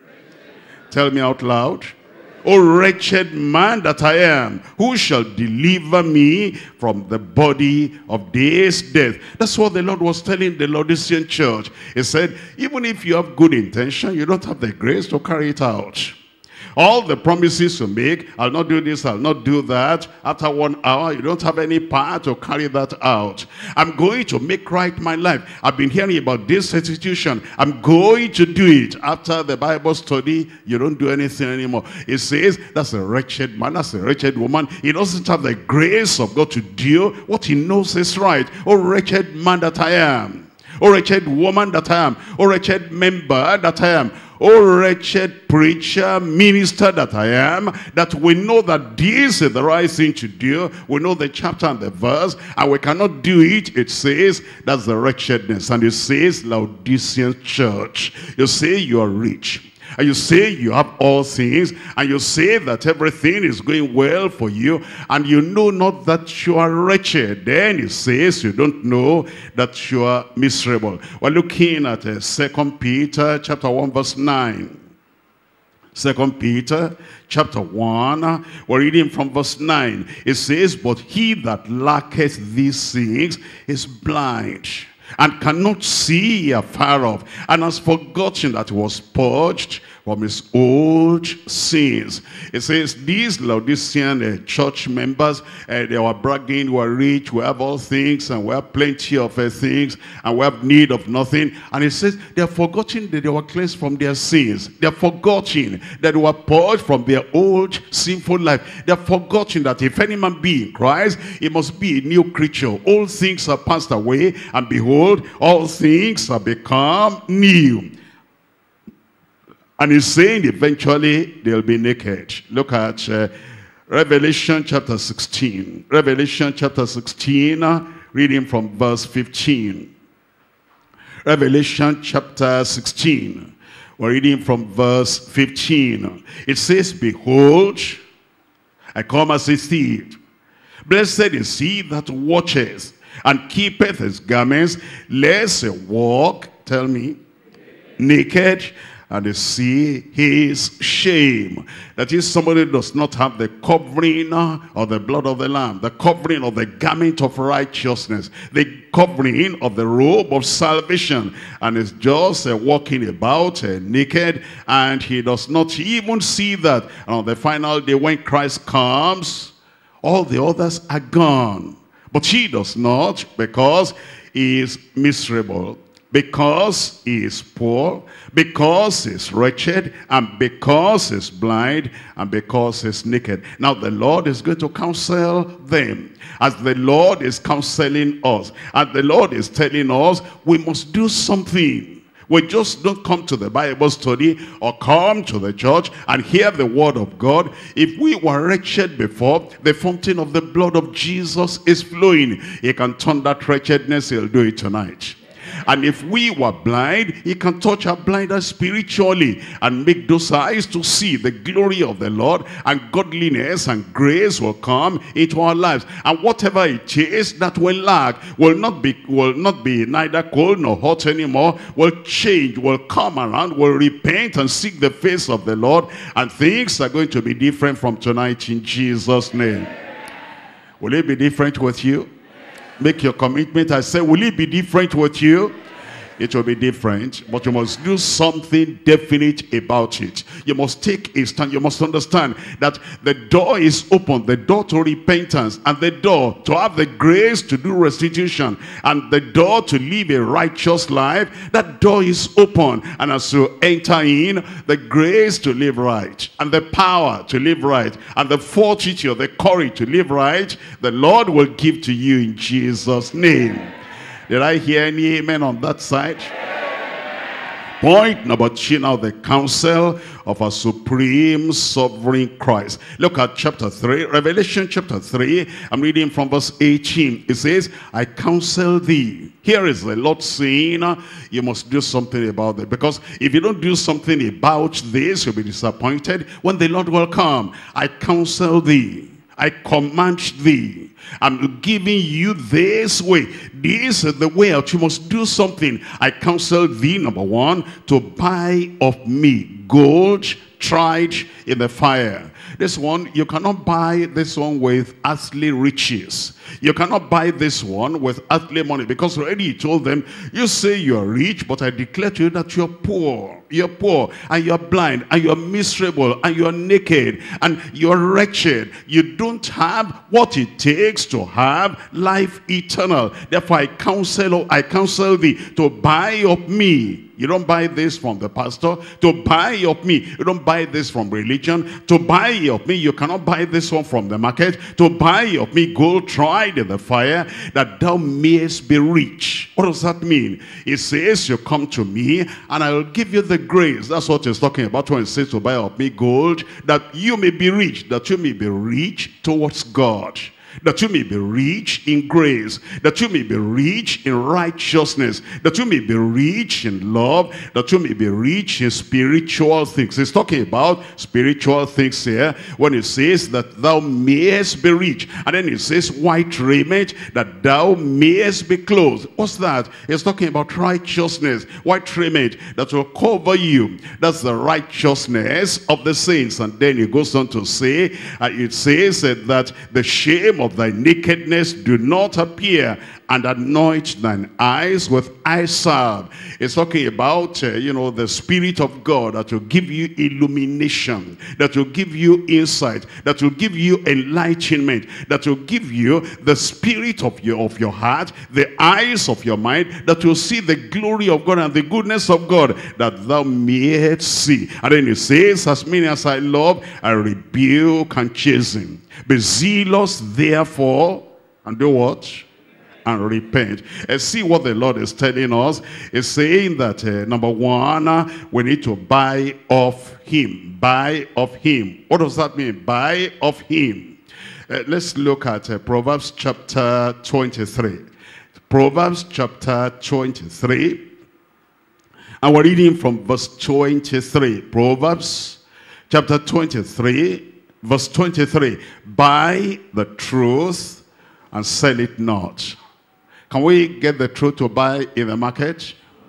S1: out loud. O wretched man that I am, who shall deliver me from the body of this death? That's what the Lord was telling the Laodicean church. He said, even if you have good intention, you don't have the grace to carry it out. All the promises you make, I'll not do this, I'll not do that. After 1 hour, you don't have any power to carry that out. I'm going to make right my life. I've been hearing about this institution. I'm going to do it. After the Bible study, you don't do anything anymore. It says, that's a wretched man, that's a wretched woman. He doesn't have the grace of God to do what he knows is right. Oh, wretched man that I am. O wretched woman that I am. O wretched member that I am. O wretched preacher, minister that I am, that we know that this is the right thing to do. We know the chapter and the verse, and we cannot do it. It says that's the wretchedness. And it says, Laodicean church, you say you are rich, and you say you have all things, and you say that everything is going well for you, and you know not that you are wretched. Then it says you don't know that you are miserable. We're looking at 2 Peter chapter 1 verse 9. 2 Peter chapter 1, we're reading from verse 9. It says, but he that lacketh these things is blind, and cannot see afar off, and has forgotten that he was purged from his old sins. It says these Laodicean church members, they were bragging, we are rich, we have all things, and we have plenty of things, and we have need of nothing. And it says they have forgotten that they were cleansed from their sins. They have forgotten that they were purged from their old sinful life. They have forgotten that if any man be in Christ, he must be a new creature. All things are passed away, and behold, all things are become new. And he's saying eventually they'll be naked. Look at Revelation chapter 16. Revelation chapter 16, reading from verse 15. Revelation chapter 16, we're reading from verse 15. It says, behold, I come as a thief. Blessed is he that watcheth and keepeth his garments, lest he walk, tell me, naked, and they see his shame. That is, somebody does not have the covering of the blood of the Lamb, the covering of the garment of righteousness, the covering of the robe of salvation, and is just walking about naked, and he does not even see that. And on the final day when Christ comes, all the others are gone. But he does not, because he is miserable, because he is poor, because he's wretched, and because he's blind, and because he's naked. Now the Lord is going to counsel them, as the Lord is counseling us, and the Lord is telling us we must do something. We just don't come to the Bible study or come to the church and hear the word of God. If we were wretched before, the fountain of the blood of Jesus is flowing. He can turn that wretchedness, he'll do it tonight. And if we were blind, he can touch our blindness spiritually and make those eyes to see the glory of the Lord, and godliness and grace will come into our lives. And whatever it is that we lack will not be neither cold nor hot anymore, will change, will come around, will repent and seek the face of the Lord, and things are going to be different from tonight in Jesus' name. Will it be different with you? Make your commitment. I say, will it be different with you? It will be different, but you must do something definite about it. You must take a stand. You must understand that the door is open, the door to repentance, and the door to have the grace to do restitution, and the door to live a righteous life. That door is open, and as you enter in, the grace to live right, and the power to live right, and the fortitude, the courage to live right, the Lord will give to you in Jesus' name. Did I hear any amen on that side? Point number 2 now, the counsel of our supreme sovereign Christ. Look at chapter 3, Revelation chapter 3. I'm reading from verse 18. It says, I counsel thee. Here is the Lord saying, you must do something about it. Because if you don't do something about this, you'll be disappointed when the Lord will come. I counsel thee. I command thee. I'm giving you this way. This is the way out. You must do something. I counsel thee, number 1, to buy of me gold tried in the fire. This one, you cannot buy this one with earthly riches. You cannot buy this one with earthly money, because already he told them, you say you are rich, but I declare to you that you're poor. You're poor, and you're blind, and you're miserable, and you're naked, and you're wretched. You don't have what it takes to have life eternal. Therefore I counsel thee to buy of me. You don't buy this from the pastor. To buy of me. You don't buy buy this from religion. To buy of me, you cannot buy this one from the market. To buy of me gold tried in the fire, that thou mayest be rich. What does that mean? It says, you come to me and I will give you the grace. That's what he's talking about when he says to buy of me gold, that you may be rich, that you may be rich towards God, that you may be rich in grace, that you may be rich in righteousness, that you may be rich in love, that you may be rich in spiritual things. He's talking about spiritual things here when he says that thou mayest be rich. And then he says white raiment, that thou mayest be clothed. What's that? He's talking about righteousness. White raiment that will cover you. That's the righteousness of the saints. And then he goes on to say, it says that the shame of thy nakedness do not appear, and anoint thine eyes with eye salve. It's talking about, the Spirit of God that will give you illumination, that will give you insight, that will give you enlightenment, that will give you the spirit of your heart, the eyes of your mind, that will see the glory of God and the goodness of God, that thou mayest see. And then it says, as many as I love, I rebuke and chasten. Be zealous therefore, and do what? And repent. And see what the Lord is telling us. He's saying that number one, we need to buy of him. Buy of him. What does that mean? Buy of him. Let's look at Proverbs chapter 23. Proverbs chapter 23. And we're reading from verse 23. Proverbs chapter 23. Verse 23, buy the truth and sell it not. Can we get the truth to buy in the market?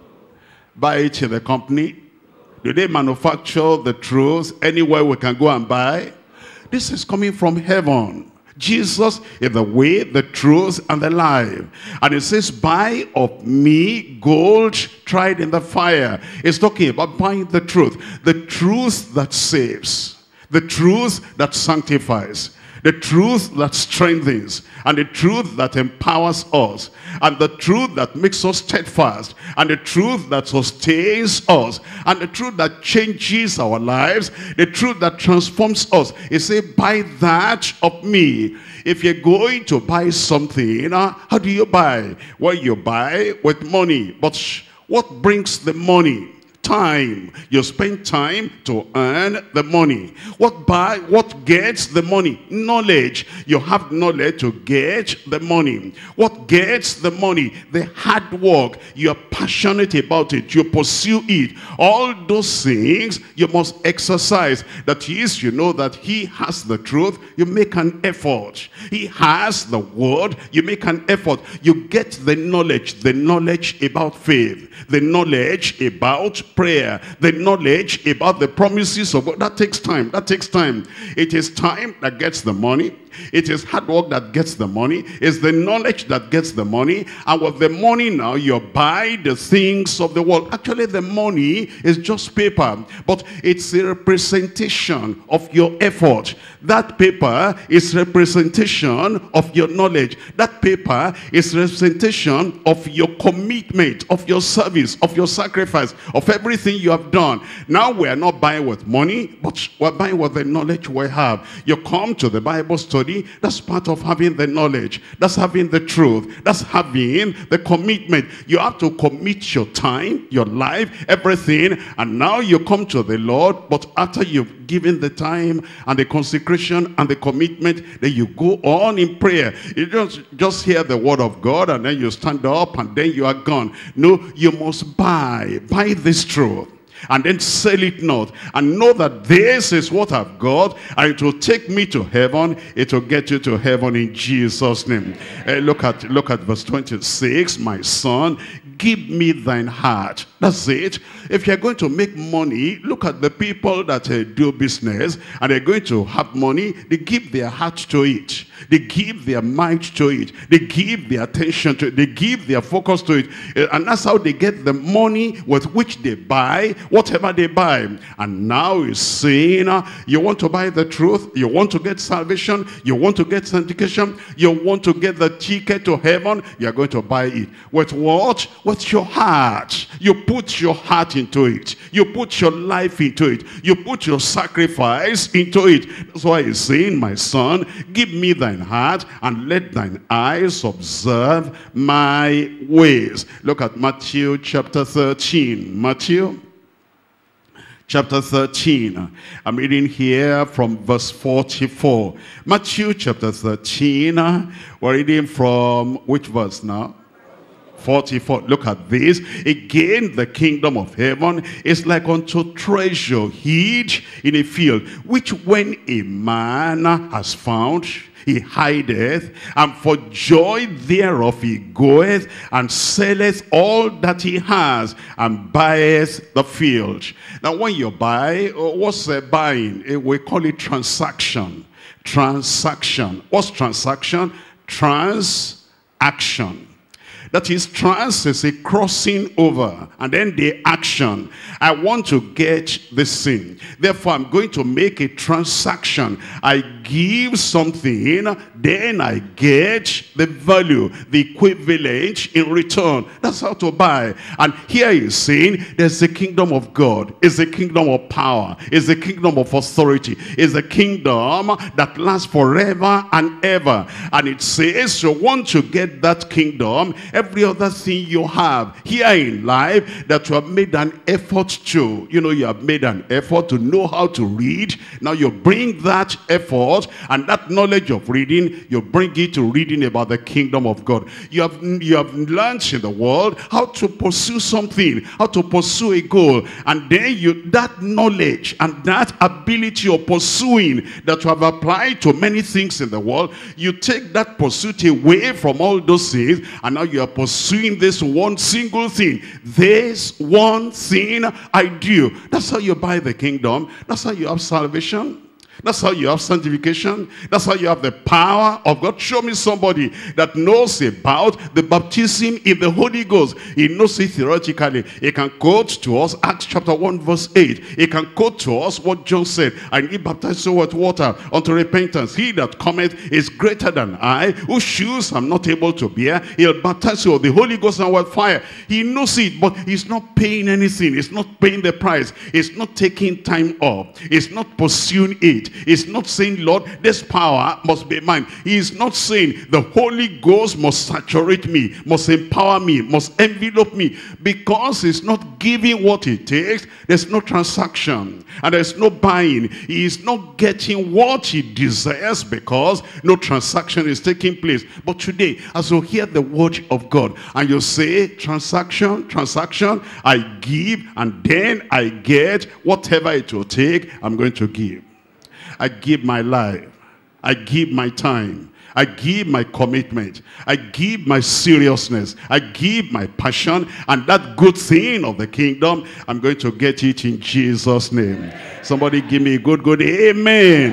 S1: Buy it in the company? Do they manufacture the truth anywhere we can go and buy? This is coming from heaven. Jesus is the way, the truth, and the life. And it says, buy of me gold tried in the fire. It's talking about buying the truth that saves. The truth that sanctifies, the truth that strengthens, and the truth that empowers us, and the truth that makes us steadfast, and the truth that sustains us, and the truth that changes our lives, the truth that transforms us. He said, buy that of me. If you're going to buy something, how do you buy? Well, you buy with money. But what brings the money? Time. You spend time to earn the money. What gets the money? Knowledge. You have knowledge to get the money. What gets the money? The hard work. You are passionate about it. You pursue it. All those things you must exercise. That is, you know that he has the truth. You make an effort. He has the word. You make an effort. You get the knowledge about faith, the knowledge about prayer, the knowledge about the promises of God. That takes time. It is time that gets the money. It is hard work that gets the money. It's the knowledge that gets the money. And with the money now, you buy the things of the world. Actually, the money is just paper, but it's a representation of your effort. That paper is representation of your knowledge. That paper is representation of your commitment, of your service, of your sacrifice, of everything you have done. Now we are not buying with money, but we're buying with the knowledge we have. You come to the Bible study. That's part of having the knowledge. That's having the truth. That's having the commitment. You have to commit your time, your life, everything. And now you come to the Lord. But after you've given the time and the consecration and the commitment, then you go on in prayer. You just hear the word of God and then you stand up and then you are gone. No, you must buy this truth. And then sell it not, and know that this is what I've got, and it will take me to heaven. It will get you to heaven in Jesus' name. Look at verse 26. My son, give me thine heart. That's it. If you're going to make money, look at the people that do business and they're going to have money. They give their heart to it. They give their might to it. They give their attention to it. They give their focus to it. And that's how they get the money with which they buy whatever they buy. And now he's saying, you want to buy the truth? You want to get salvation? You want to get sanctification? You want to get the ticket to heaven? You're going to buy it. With what? With your heart. You put your heart into it. You put your life into it. You put your sacrifice into it. That's why he's saying, my son, give me thine heart and let thine eyes observe my ways. Look at Matthew chapter 13. Matthew chapter 13. I'm reading here from verse 44. Matthew chapter 13. We're reading from which verse now? 44. Look at this. Again, the kingdom of heaven is like unto treasure hid in a field, which when a man has found, he hideth, and for joy thereof he goeth and selleth all that he has and buyeth the field. Now when you buy, what's buying? We call it transaction. Transaction. What's transaction? Transaction. That is, trans is a crossing over, and then the action. I want to get this thing. Therefore, I'm going to make a transaction. I give something, then I get the value, the equivalent in return. That's how to buy. And here he's saying, there's the kingdom of God. It's the kingdom of power. It's the kingdom of authority. It's the kingdom that lasts forever and ever. And it says, you want to get that kingdom, every other thing you have here in life that you have made an effort to. You know, you have made an effort to know how to read. Now you bring that effort and that knowledge of reading, you bring it to reading about the kingdom of God. You have learned in the world how to pursue something, how to pursue a goal. And then that knowledge and that ability of pursuing that you have applied to many things in the world, you take that pursuit away from all those things, and now you are pursuing this one single thing. This one thing I do. That's how you buy the kingdom. That's how you have salvation. That's how you have sanctification. That's how you have the power of God. Show me somebody that knows about the baptism in the Holy Ghost. He knows it theoretically. He can quote to us Acts chapter 1 verse 8. He can quote to us what John said. And he baptized you with water unto repentance. He that cometh is greater than I, whose shoes I'm not able to bear. He'll baptize you with the Holy Ghost and with fire. He knows it, but he's not paying anything. He's not paying the price. He's not taking time off. He's not pursuing it. He's not saying, Lord, this power must be mine. He is not saying the Holy Ghost must saturate me, must empower me, must envelop me. Because he's not giving what it takes, there's no transaction and there's no buying. He is not getting what he desires because no transaction is taking place. But today, as you hear the word of God and you say, transaction, transaction, I give and then I get whatever it will take, I'm going to give. I give my life. I give my time. I give my commitment. I give my seriousness. I give my passion. And that good thing of the kingdom, I'm going to get it in Jesus' name. Somebody give me a good amen.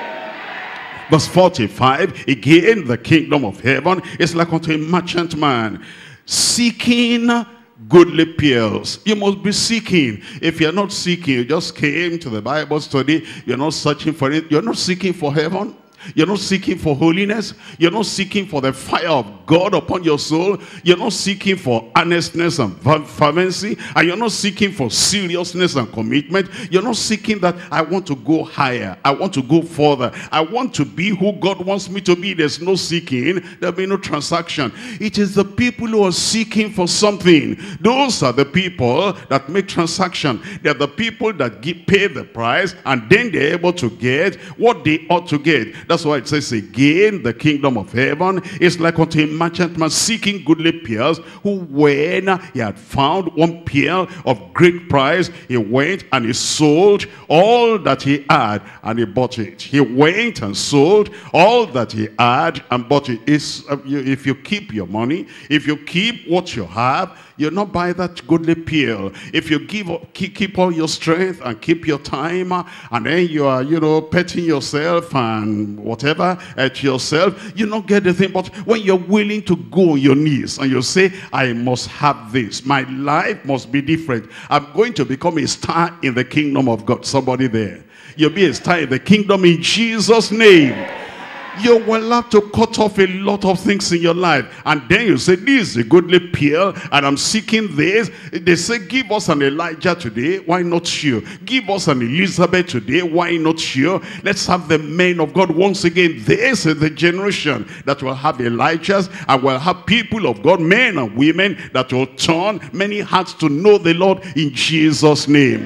S1: Verse 45, again, the kingdom of heaven is like unto a merchant man seeking goodly pearls. You must be seeking. If you're not seeking, you just came to the Bible study, you're not searching for it, you're not seeking for heaven, you're not seeking for holiness, you're not seeking for the fire of God upon your soul, you're not seeking for earnestness and fervency, and you're not seeking for seriousness and commitment. You're not seeking that I want to go higher, I want to go further, I want to be who God wants me to be. There's no seeking, there'll be no transaction. It is the people who are seeking for something. Those are the people that make transaction. They're the people that pay the price, and then they're able to get what they ought to get. That's why it says again, the kingdom of heaven is like unto a merchant man seeking goodly pearls, who when he had found one pearl of great price, he went and he sold all that he had and he bought it. He went and sold all that he had and bought it. If you keep your money, if you keep what you have, you'll not buy that goodly pill. If you keep all your strength and keep your time, and then you are, petting yourself and whatever at yourself, you not get the thing. But when you're willing to go on your knees and you say, I must have this, my life must be different. I'm going to become a star in the kingdom of God. Somebody there, you'll be a star in the kingdom in Jesus' name. You will have to cut off a lot of things in your life. And then you say, this is a goodly pill, and I'm seeking this. They say, give us an Elijah today. Why not you? Give us an Elizabeth today. Why not you? Let's have the men of God once again. This is the generation that will have Elijahs, and will have people of God, men and women, that will turn many hearts to know the Lord in Jesus' name.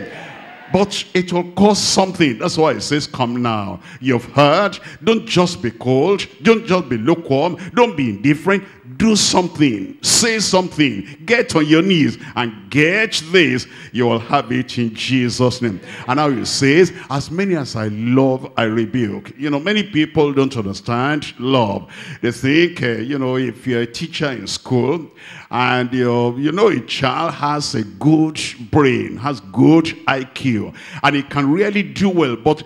S1: But it will cost something. That's why it says, come now. You've heard. Don't just be cold. Don't just be lukewarm. Don't be indifferent. Do something. Say something. Get on your knees and get this. You will have it in Jesus' name. And now it says, as many as I love, I rebuke. Many people don't understand love. They think, if you're a teacher in school, and a child has a good brain, has good IQ, and he can really do well, but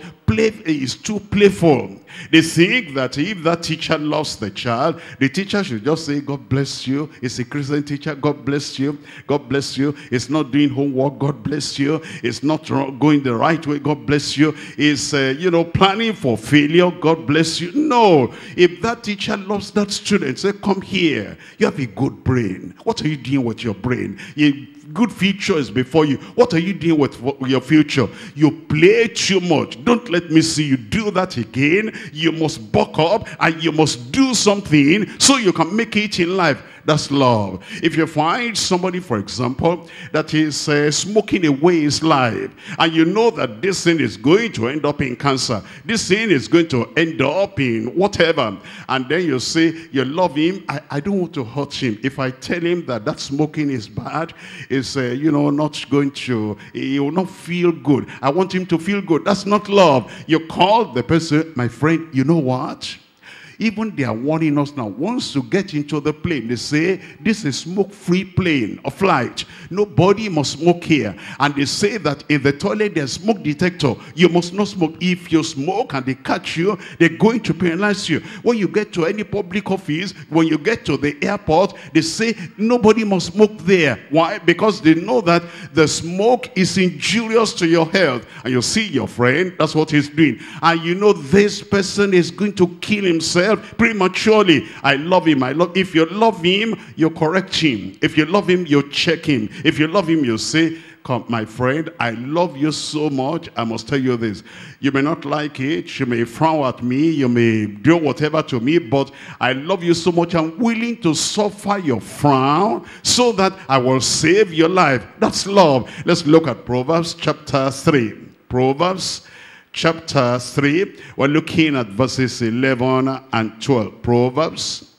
S1: is too playful. They think that if that teacher loves the child, the teacher should just say, God bless you. It's a Christian teacher, God bless you. God bless you. It's not doing homework, God bless you. It's not going the right way, God bless you. It's planning for failure, God bless you. No, if that teacher loves that student, say, come here, you have a good brain. What are you doing with your brain? Good future is before you. What are you doing with your future? You play too much. Don't let me see you do that again. You must buck up and you must do something so you can make it in life. That's love. If you find somebody, for example, that is smoking away his life, and you know that this thing is going to end up in cancer, this thing is going to end up in whatever, and then you say you love him, I don't want to hurt him. If I tell him that smoking is bad, it's not going to, he will not feel good. I want him to feel good. That's not love. You call the person, my friend, you know what? Even they are warning us now. Once you get into the plane, they say, this is smoke-free plane or flight. Nobody must smoke here. And they say that in the toilet, there's smoke detector. You must not smoke. If you smoke and they catch you, they're going to penalize you. When you get to any public office, when you get to the airport, they say, nobody must smoke there. Why? Because they know that the smoke is injurious to your health. And you see your friend, that's what he's doing. And you know this person is going to kill himself prematurely. I love him. If you love him, you correct him. If you love him, you check him. If you love him, you say, come, my friend, I love you so much. I must tell you this. You may not like it. You may frown at me. You may do whatever to me, but I love you so much. I'm willing to suffer your frown so that I will save your life. That's love. Let's look at Proverbs chapter 3. Proverbs chapter 3, we're looking at verses 11 and 12. Proverbs.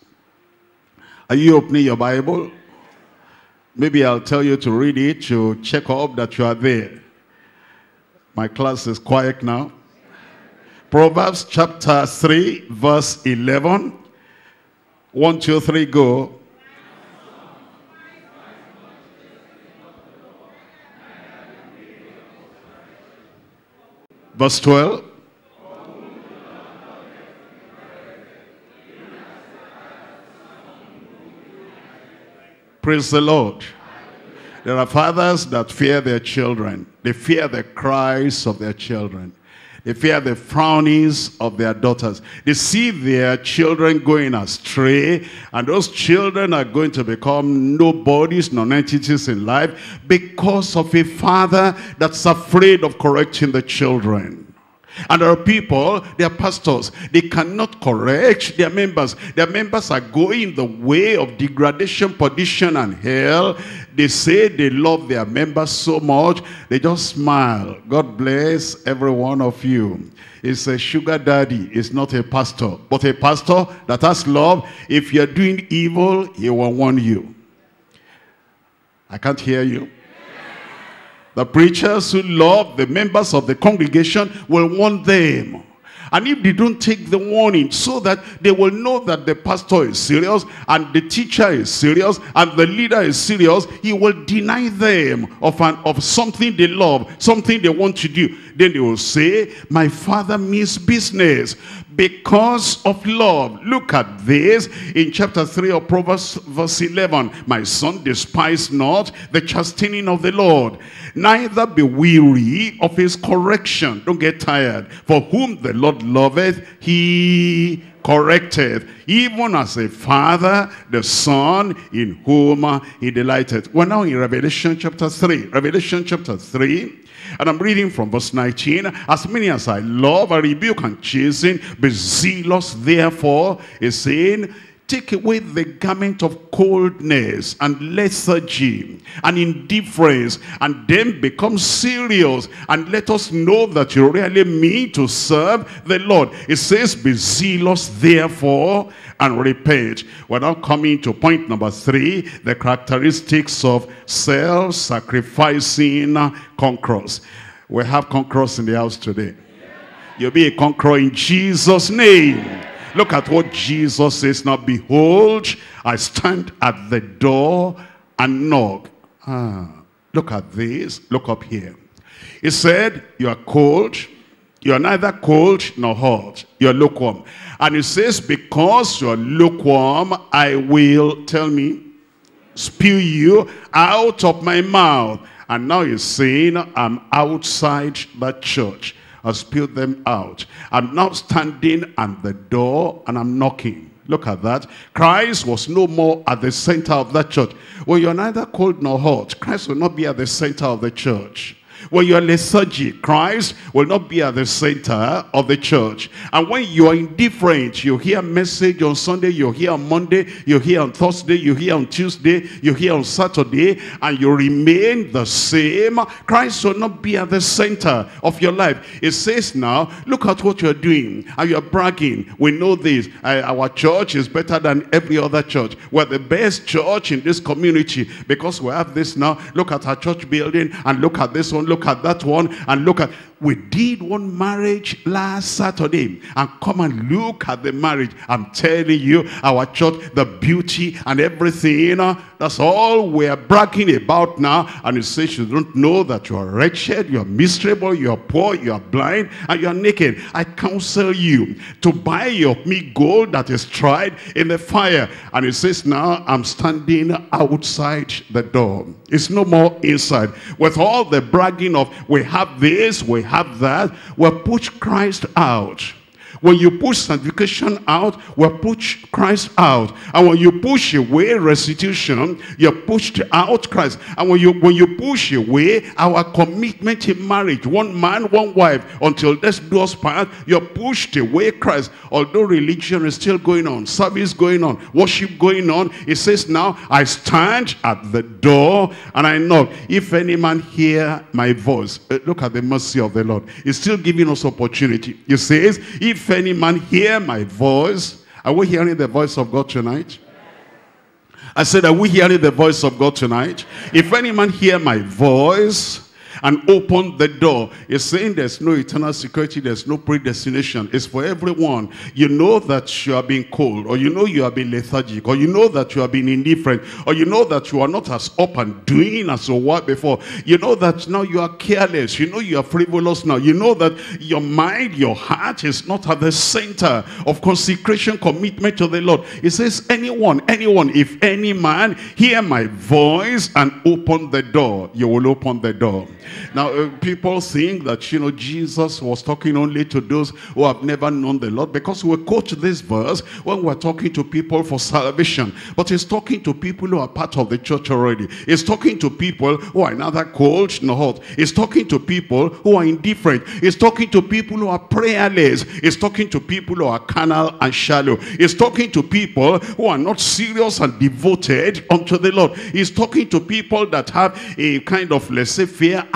S1: Are you opening your Bible? Maybe I'll tell you to read it, to check up that you are there. My class is quiet now. Proverbs chapter 3, verse 11. 1, 2, 3, go. Verse 12. Praise the Lord. There are fathers that fear their children. They fear the cries of their children. They fear the frownings of their daughters. They see their children going astray, and those children are going to become nobodies, non-entities in life because of a father that's afraid of correcting the children. And there are people, they are pastors, they cannot correct their members. Their members are going the way of degradation, perdition, and hell. They say they love their members so much, they just smile. God bless every one of you. It's a sugar daddy, it's not a pastor. But a pastor that has love, if you're doing evil, he will warn you. I can't hear you. The preachers who love the members of the congregation will warn them. And if they don't take the warning, so that they will know that the pastor is serious, and the teacher is serious, and the leader is serious, he will deny them of something they love, something they want to do. Then they will say, my father means business because of love. Look at this in chapter 3 of Proverbs verse 11. My son, despise not the chastening of the Lord, neither be weary of his correction. Don't get tired. For whom the Lord loveth, he correcteth, even as a father the son in whom he delighteth. We're now in Revelation chapter 3. Revelation chapter 3. And I'm reading from verse 19. As many as I love, I rebuke and chasten. Be zealous, therefore, is saying, take away the garment of coldness and lethargy and indifference, and then become serious, and let us know that you really mean to serve the Lord. It says, be zealous, therefore, and repent. We're now coming to point number 3, the characteristics of self-sacrificing conquerors. We have conquerors in the house today. You'll be a conqueror in Jesus' name. Look at what Jesus says now. Behold, I stand at the door and knock. Look at this. Look up here. He said, you are cold. You are neither cold nor hot. You are lukewarm. And he says, because you are lukewarm, I will, tell me, spew you out of my mouth. And now he's saying, I'm outside that church. I'll spew them out. I'm now standing at the door and I'm knocking. Look at that. Christ was no more at the center of that church. When you're neither cold nor hot, Christ will not be at the center of the church. When you are lethargic, Christ will not be at the center of the church. And when you are indifferent, you hear a message on Sunday, you hear on Monday, you hear on Thursday, you hear on Tuesday, you hear on Saturday, and you remain the same, Christ will not be at the center of your life. It says now, look at what you're doing, and you're bragging. We know this. Our church is better than every other church. We're the best church in this community because we have this now. Look at our church building, and look at this one. Look at that one, and look at, we did one marriage last Saturday, and come and look at the marriage. I'm telling you, our church, the beauty and everything, that's all we're bragging about now. And it says you don't know that you are wretched, you're miserable, you're poor, you're blind, and you're naked. I counsel you to buy of me gold that is tried in the fire. And it says now, I'm standing outside the door. It's no more inside. With all the bragging of, we have this, we have that, we'll push Christ out. When you push sanctification out, we'll push Christ out. And when you push away restitution, you pushed out Christ. And when you push away our commitment in marriage, one man, one wife, until death do us part, you're pushed away Christ. Although religion is still going on, service going on, worship going on, it says now, I stand at the door and I knock. If any man hear my voice, look at the mercy of the Lord. He's still giving us opportunity. He says, if any man hear my voice. Are we hearing the voice of God tonight? I said, are we hearing the voice of God tonight? If any man hear my voice and open the door. It's saying there's no eternal security, there's no predestination. It's for everyone. You know that you are being cold, or you know you are being lethargic, or you know that you are being indifferent, or you know that you are not as up and doing as you were before. You know that now you are careless. You know you are frivolous now. You know that your mind, your heart is not at the center of consecration, commitment to the Lord. It says anyone, if any man hear my voice and open the door, you will open the door. Now, people think that, Jesus was talking only to those who have never known the Lord, because we quote this verse when we're talking to people for salvation. But he's talking to people who are part of the church already. He's talking to people who are neither cold nor hot. He's talking to people who are indifferent. He's talking to people who are prayerless. He's talking to people who are carnal and shallow. He's talking to people who are not serious and devoted unto the Lord. He's talking to people that have a kind of laissez-faire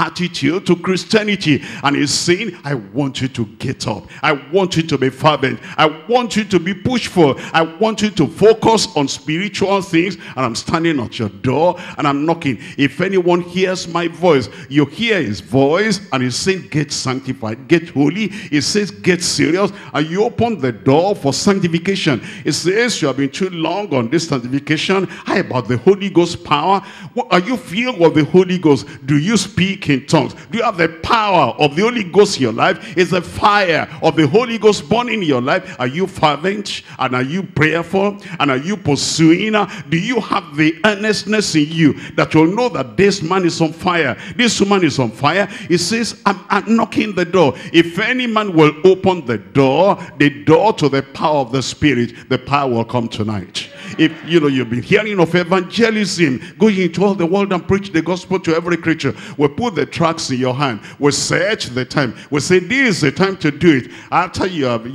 S1: attitude to Christianity. And he's saying, I want you to get up. I want you to be fervent. I want you to be pushful. I want you to focus on spiritual things. And I'm standing at your door and I'm knocking. If anyone hears my voice, you hear his voice, and he's saying, get sanctified, get holy. He says, get serious. And you open the door for sanctification. It says, you have been too long on this sanctification. How about the Holy Ghost power? What, are you filled with the Holy Ghost? Do you speak in tongues? Do you have the power of the Holy Ghost in your life? Is the fire of the Holy Ghost burning in your life? Are you fervent? And are you prayerful? And are you pursuing? Do you have the earnestness in you that you'll know that this man is on fire, this woman is on fire? It says, I'm knocking the door. If any man will open the door to the power of the Spirit, the power will come tonight. If you've been hearing of evangelism, going into all the world and preach the gospel to every creature, we put the tracts in your hand, we search the time, we say this is the time to do it. After you have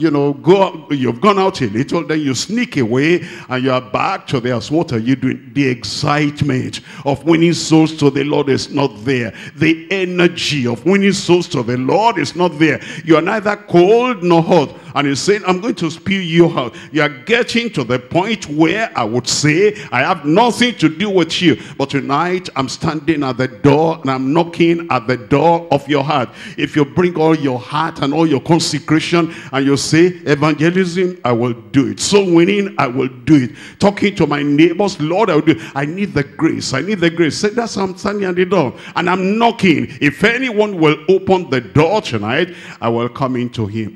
S1: you've gone out a little, then you sneak away and you are back to the house. What are you doing? The excitement of winning souls to the Lord is not there. The energy of winning souls to the Lord is not there. You are neither cold nor hot. And he's saying, I'm going to spew you out. You are getting to the point where I would say, I have nothing to do with you. But tonight, I'm standing at the door and I'm knocking at the door of your heart. If you bring all your heart and all your consecration and you say, evangelism, I will do it. Soul winning, I will do it. Talking to my neighbors, Lord, I will do it. I need the grace. I need the grace. Say, that's how I'm standing at the door. And I'm knocking. If anyone will open the door tonight, I will come into him.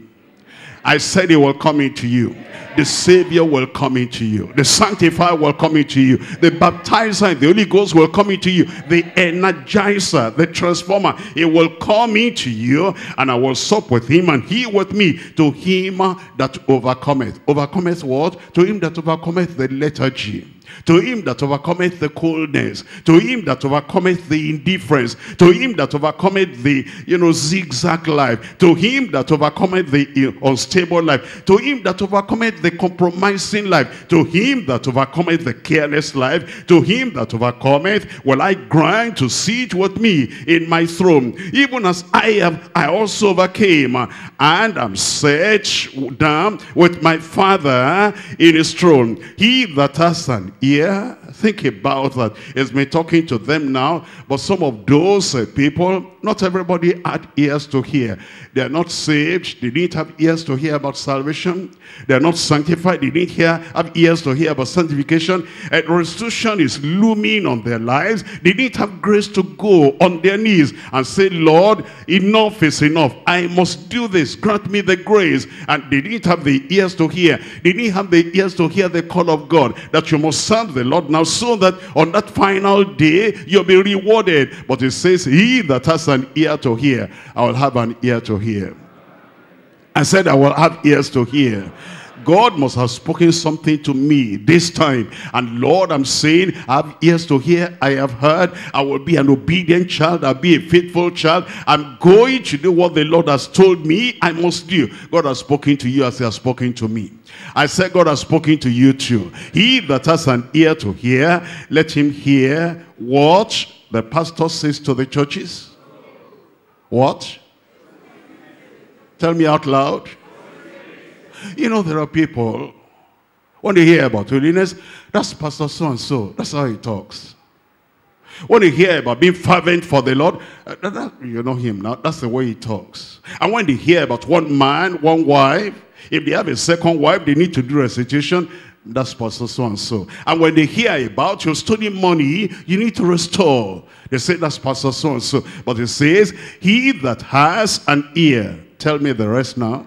S1: I said he will come into you. The Savior will come into you. The Sanctifier will come into you. The Baptizer and the Holy Ghost will come into you. The Energizer, the Transformer, he will come into you, and I will sup with him and he with me. To him that overcometh. Overcometh what? To him that overcometh the lethargy. To him that overcometh the coldness, to him that overcometh the indifference, to him that overcometh the zigzag life, to him that overcometh the unstable life, to him that overcometh the compromising life, to him that overcometh the careless life, to him that overcometh will I grant to sit with me in my throne, even as I also overcame, and am set down with my Father in his throne. He that has an ear, think about that. It's been talking to them now, but some of those people, not everybody had ears to hear. They are not saved. They didn't have ears to hear about salvation. They are not sanctified. They didn't have ears to hear about sanctification. And restitution is looming on their lives. They didn't have grace to go on their knees and say, Lord, enough is enough. I must do this. Grant me the grace. And they didn't have the ears to hear. They didn't have the ears to hear the call of God, that you must serve the Lord now, so that on that final day you'll be rewarded. But it says, he that has an ear to hear, I will have an ear to hear. I said I will have ears to hear. God must have spoken something to me this time. And Lord, I'm saying, I have ears to hear. I have heard. I will be an obedient child. I'll be a faithful child. I'm going to do what the Lord has told me I must do. God has spoken to you as he has spoken to me. I said God has spoken to you too. He that has an ear to hear, let him hear what the pastor says to the churches. What? Tell me out loud. There are people, when they hear about holiness, that's Pastor so-and-so. That's how he talks. When they hear about being fervent for the Lord, you know him now. That's the way he talks. And when they hear about one man, one wife, if they have a second wife, they need to do restitution. That's Pastor so-and-so. And when they hear about your studying money, you need to restore. They say that's Pastor so-and-so. But it says, he that has an ear. Tell me the rest now.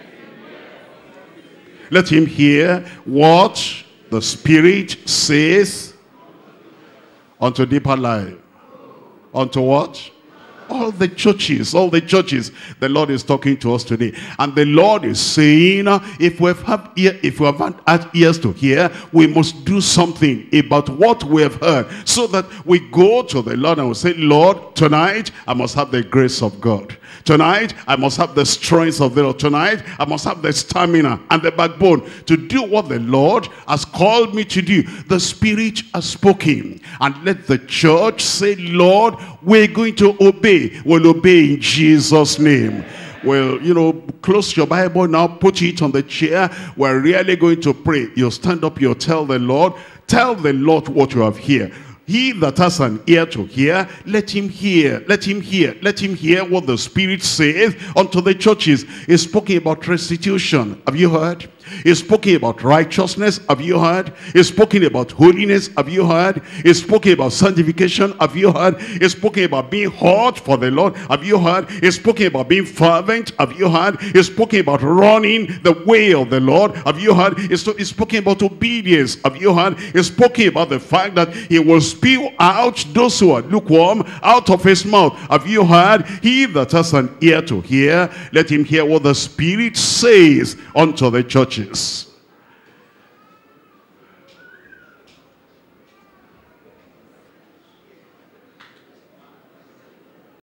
S1: Let him hear what the Spirit says unto deeper life. Unto what? All the churches, the Lord is talking to us today. And the Lord is saying, if we haven't had ears to hear, we must do something about what we have heard, so that we go to the Lord and we say, Lord, tonight I must have the grace of God. Tonight, I must have the strength of the Lord. Tonight, I must have the stamina and the backbone to do what the Lord has called me to do. The Spirit has spoken. And let the church say, Lord, we're going to obey. We'll obey in Jesus' name. Well, you know, close your Bible now, put it on the chair. We're really going to pray. You'll stand up, you'll tell the Lord what you have here. He that has an ear to hear, let him hear, let him hear, let him hear what the Spirit says unto the churches. He's speaking about restitution. Have you heard? He's speaking about righteousness. Have you heard? He's speaking about holiness. Have you heard? He's speaking about sanctification. Have you heard? He's speaking about being hot for the Lord. Have you heard? He's speaking about being fervent. Have you heard? He's speaking about running the way of the Lord. Have you heard? He's speaking about obedience. Have you heard? He's speaking about the fact that he will spew out those who are lukewarm out of his mouth. Have you heard? He that has an ear to hear, let him hear what the Spirit says unto the churches.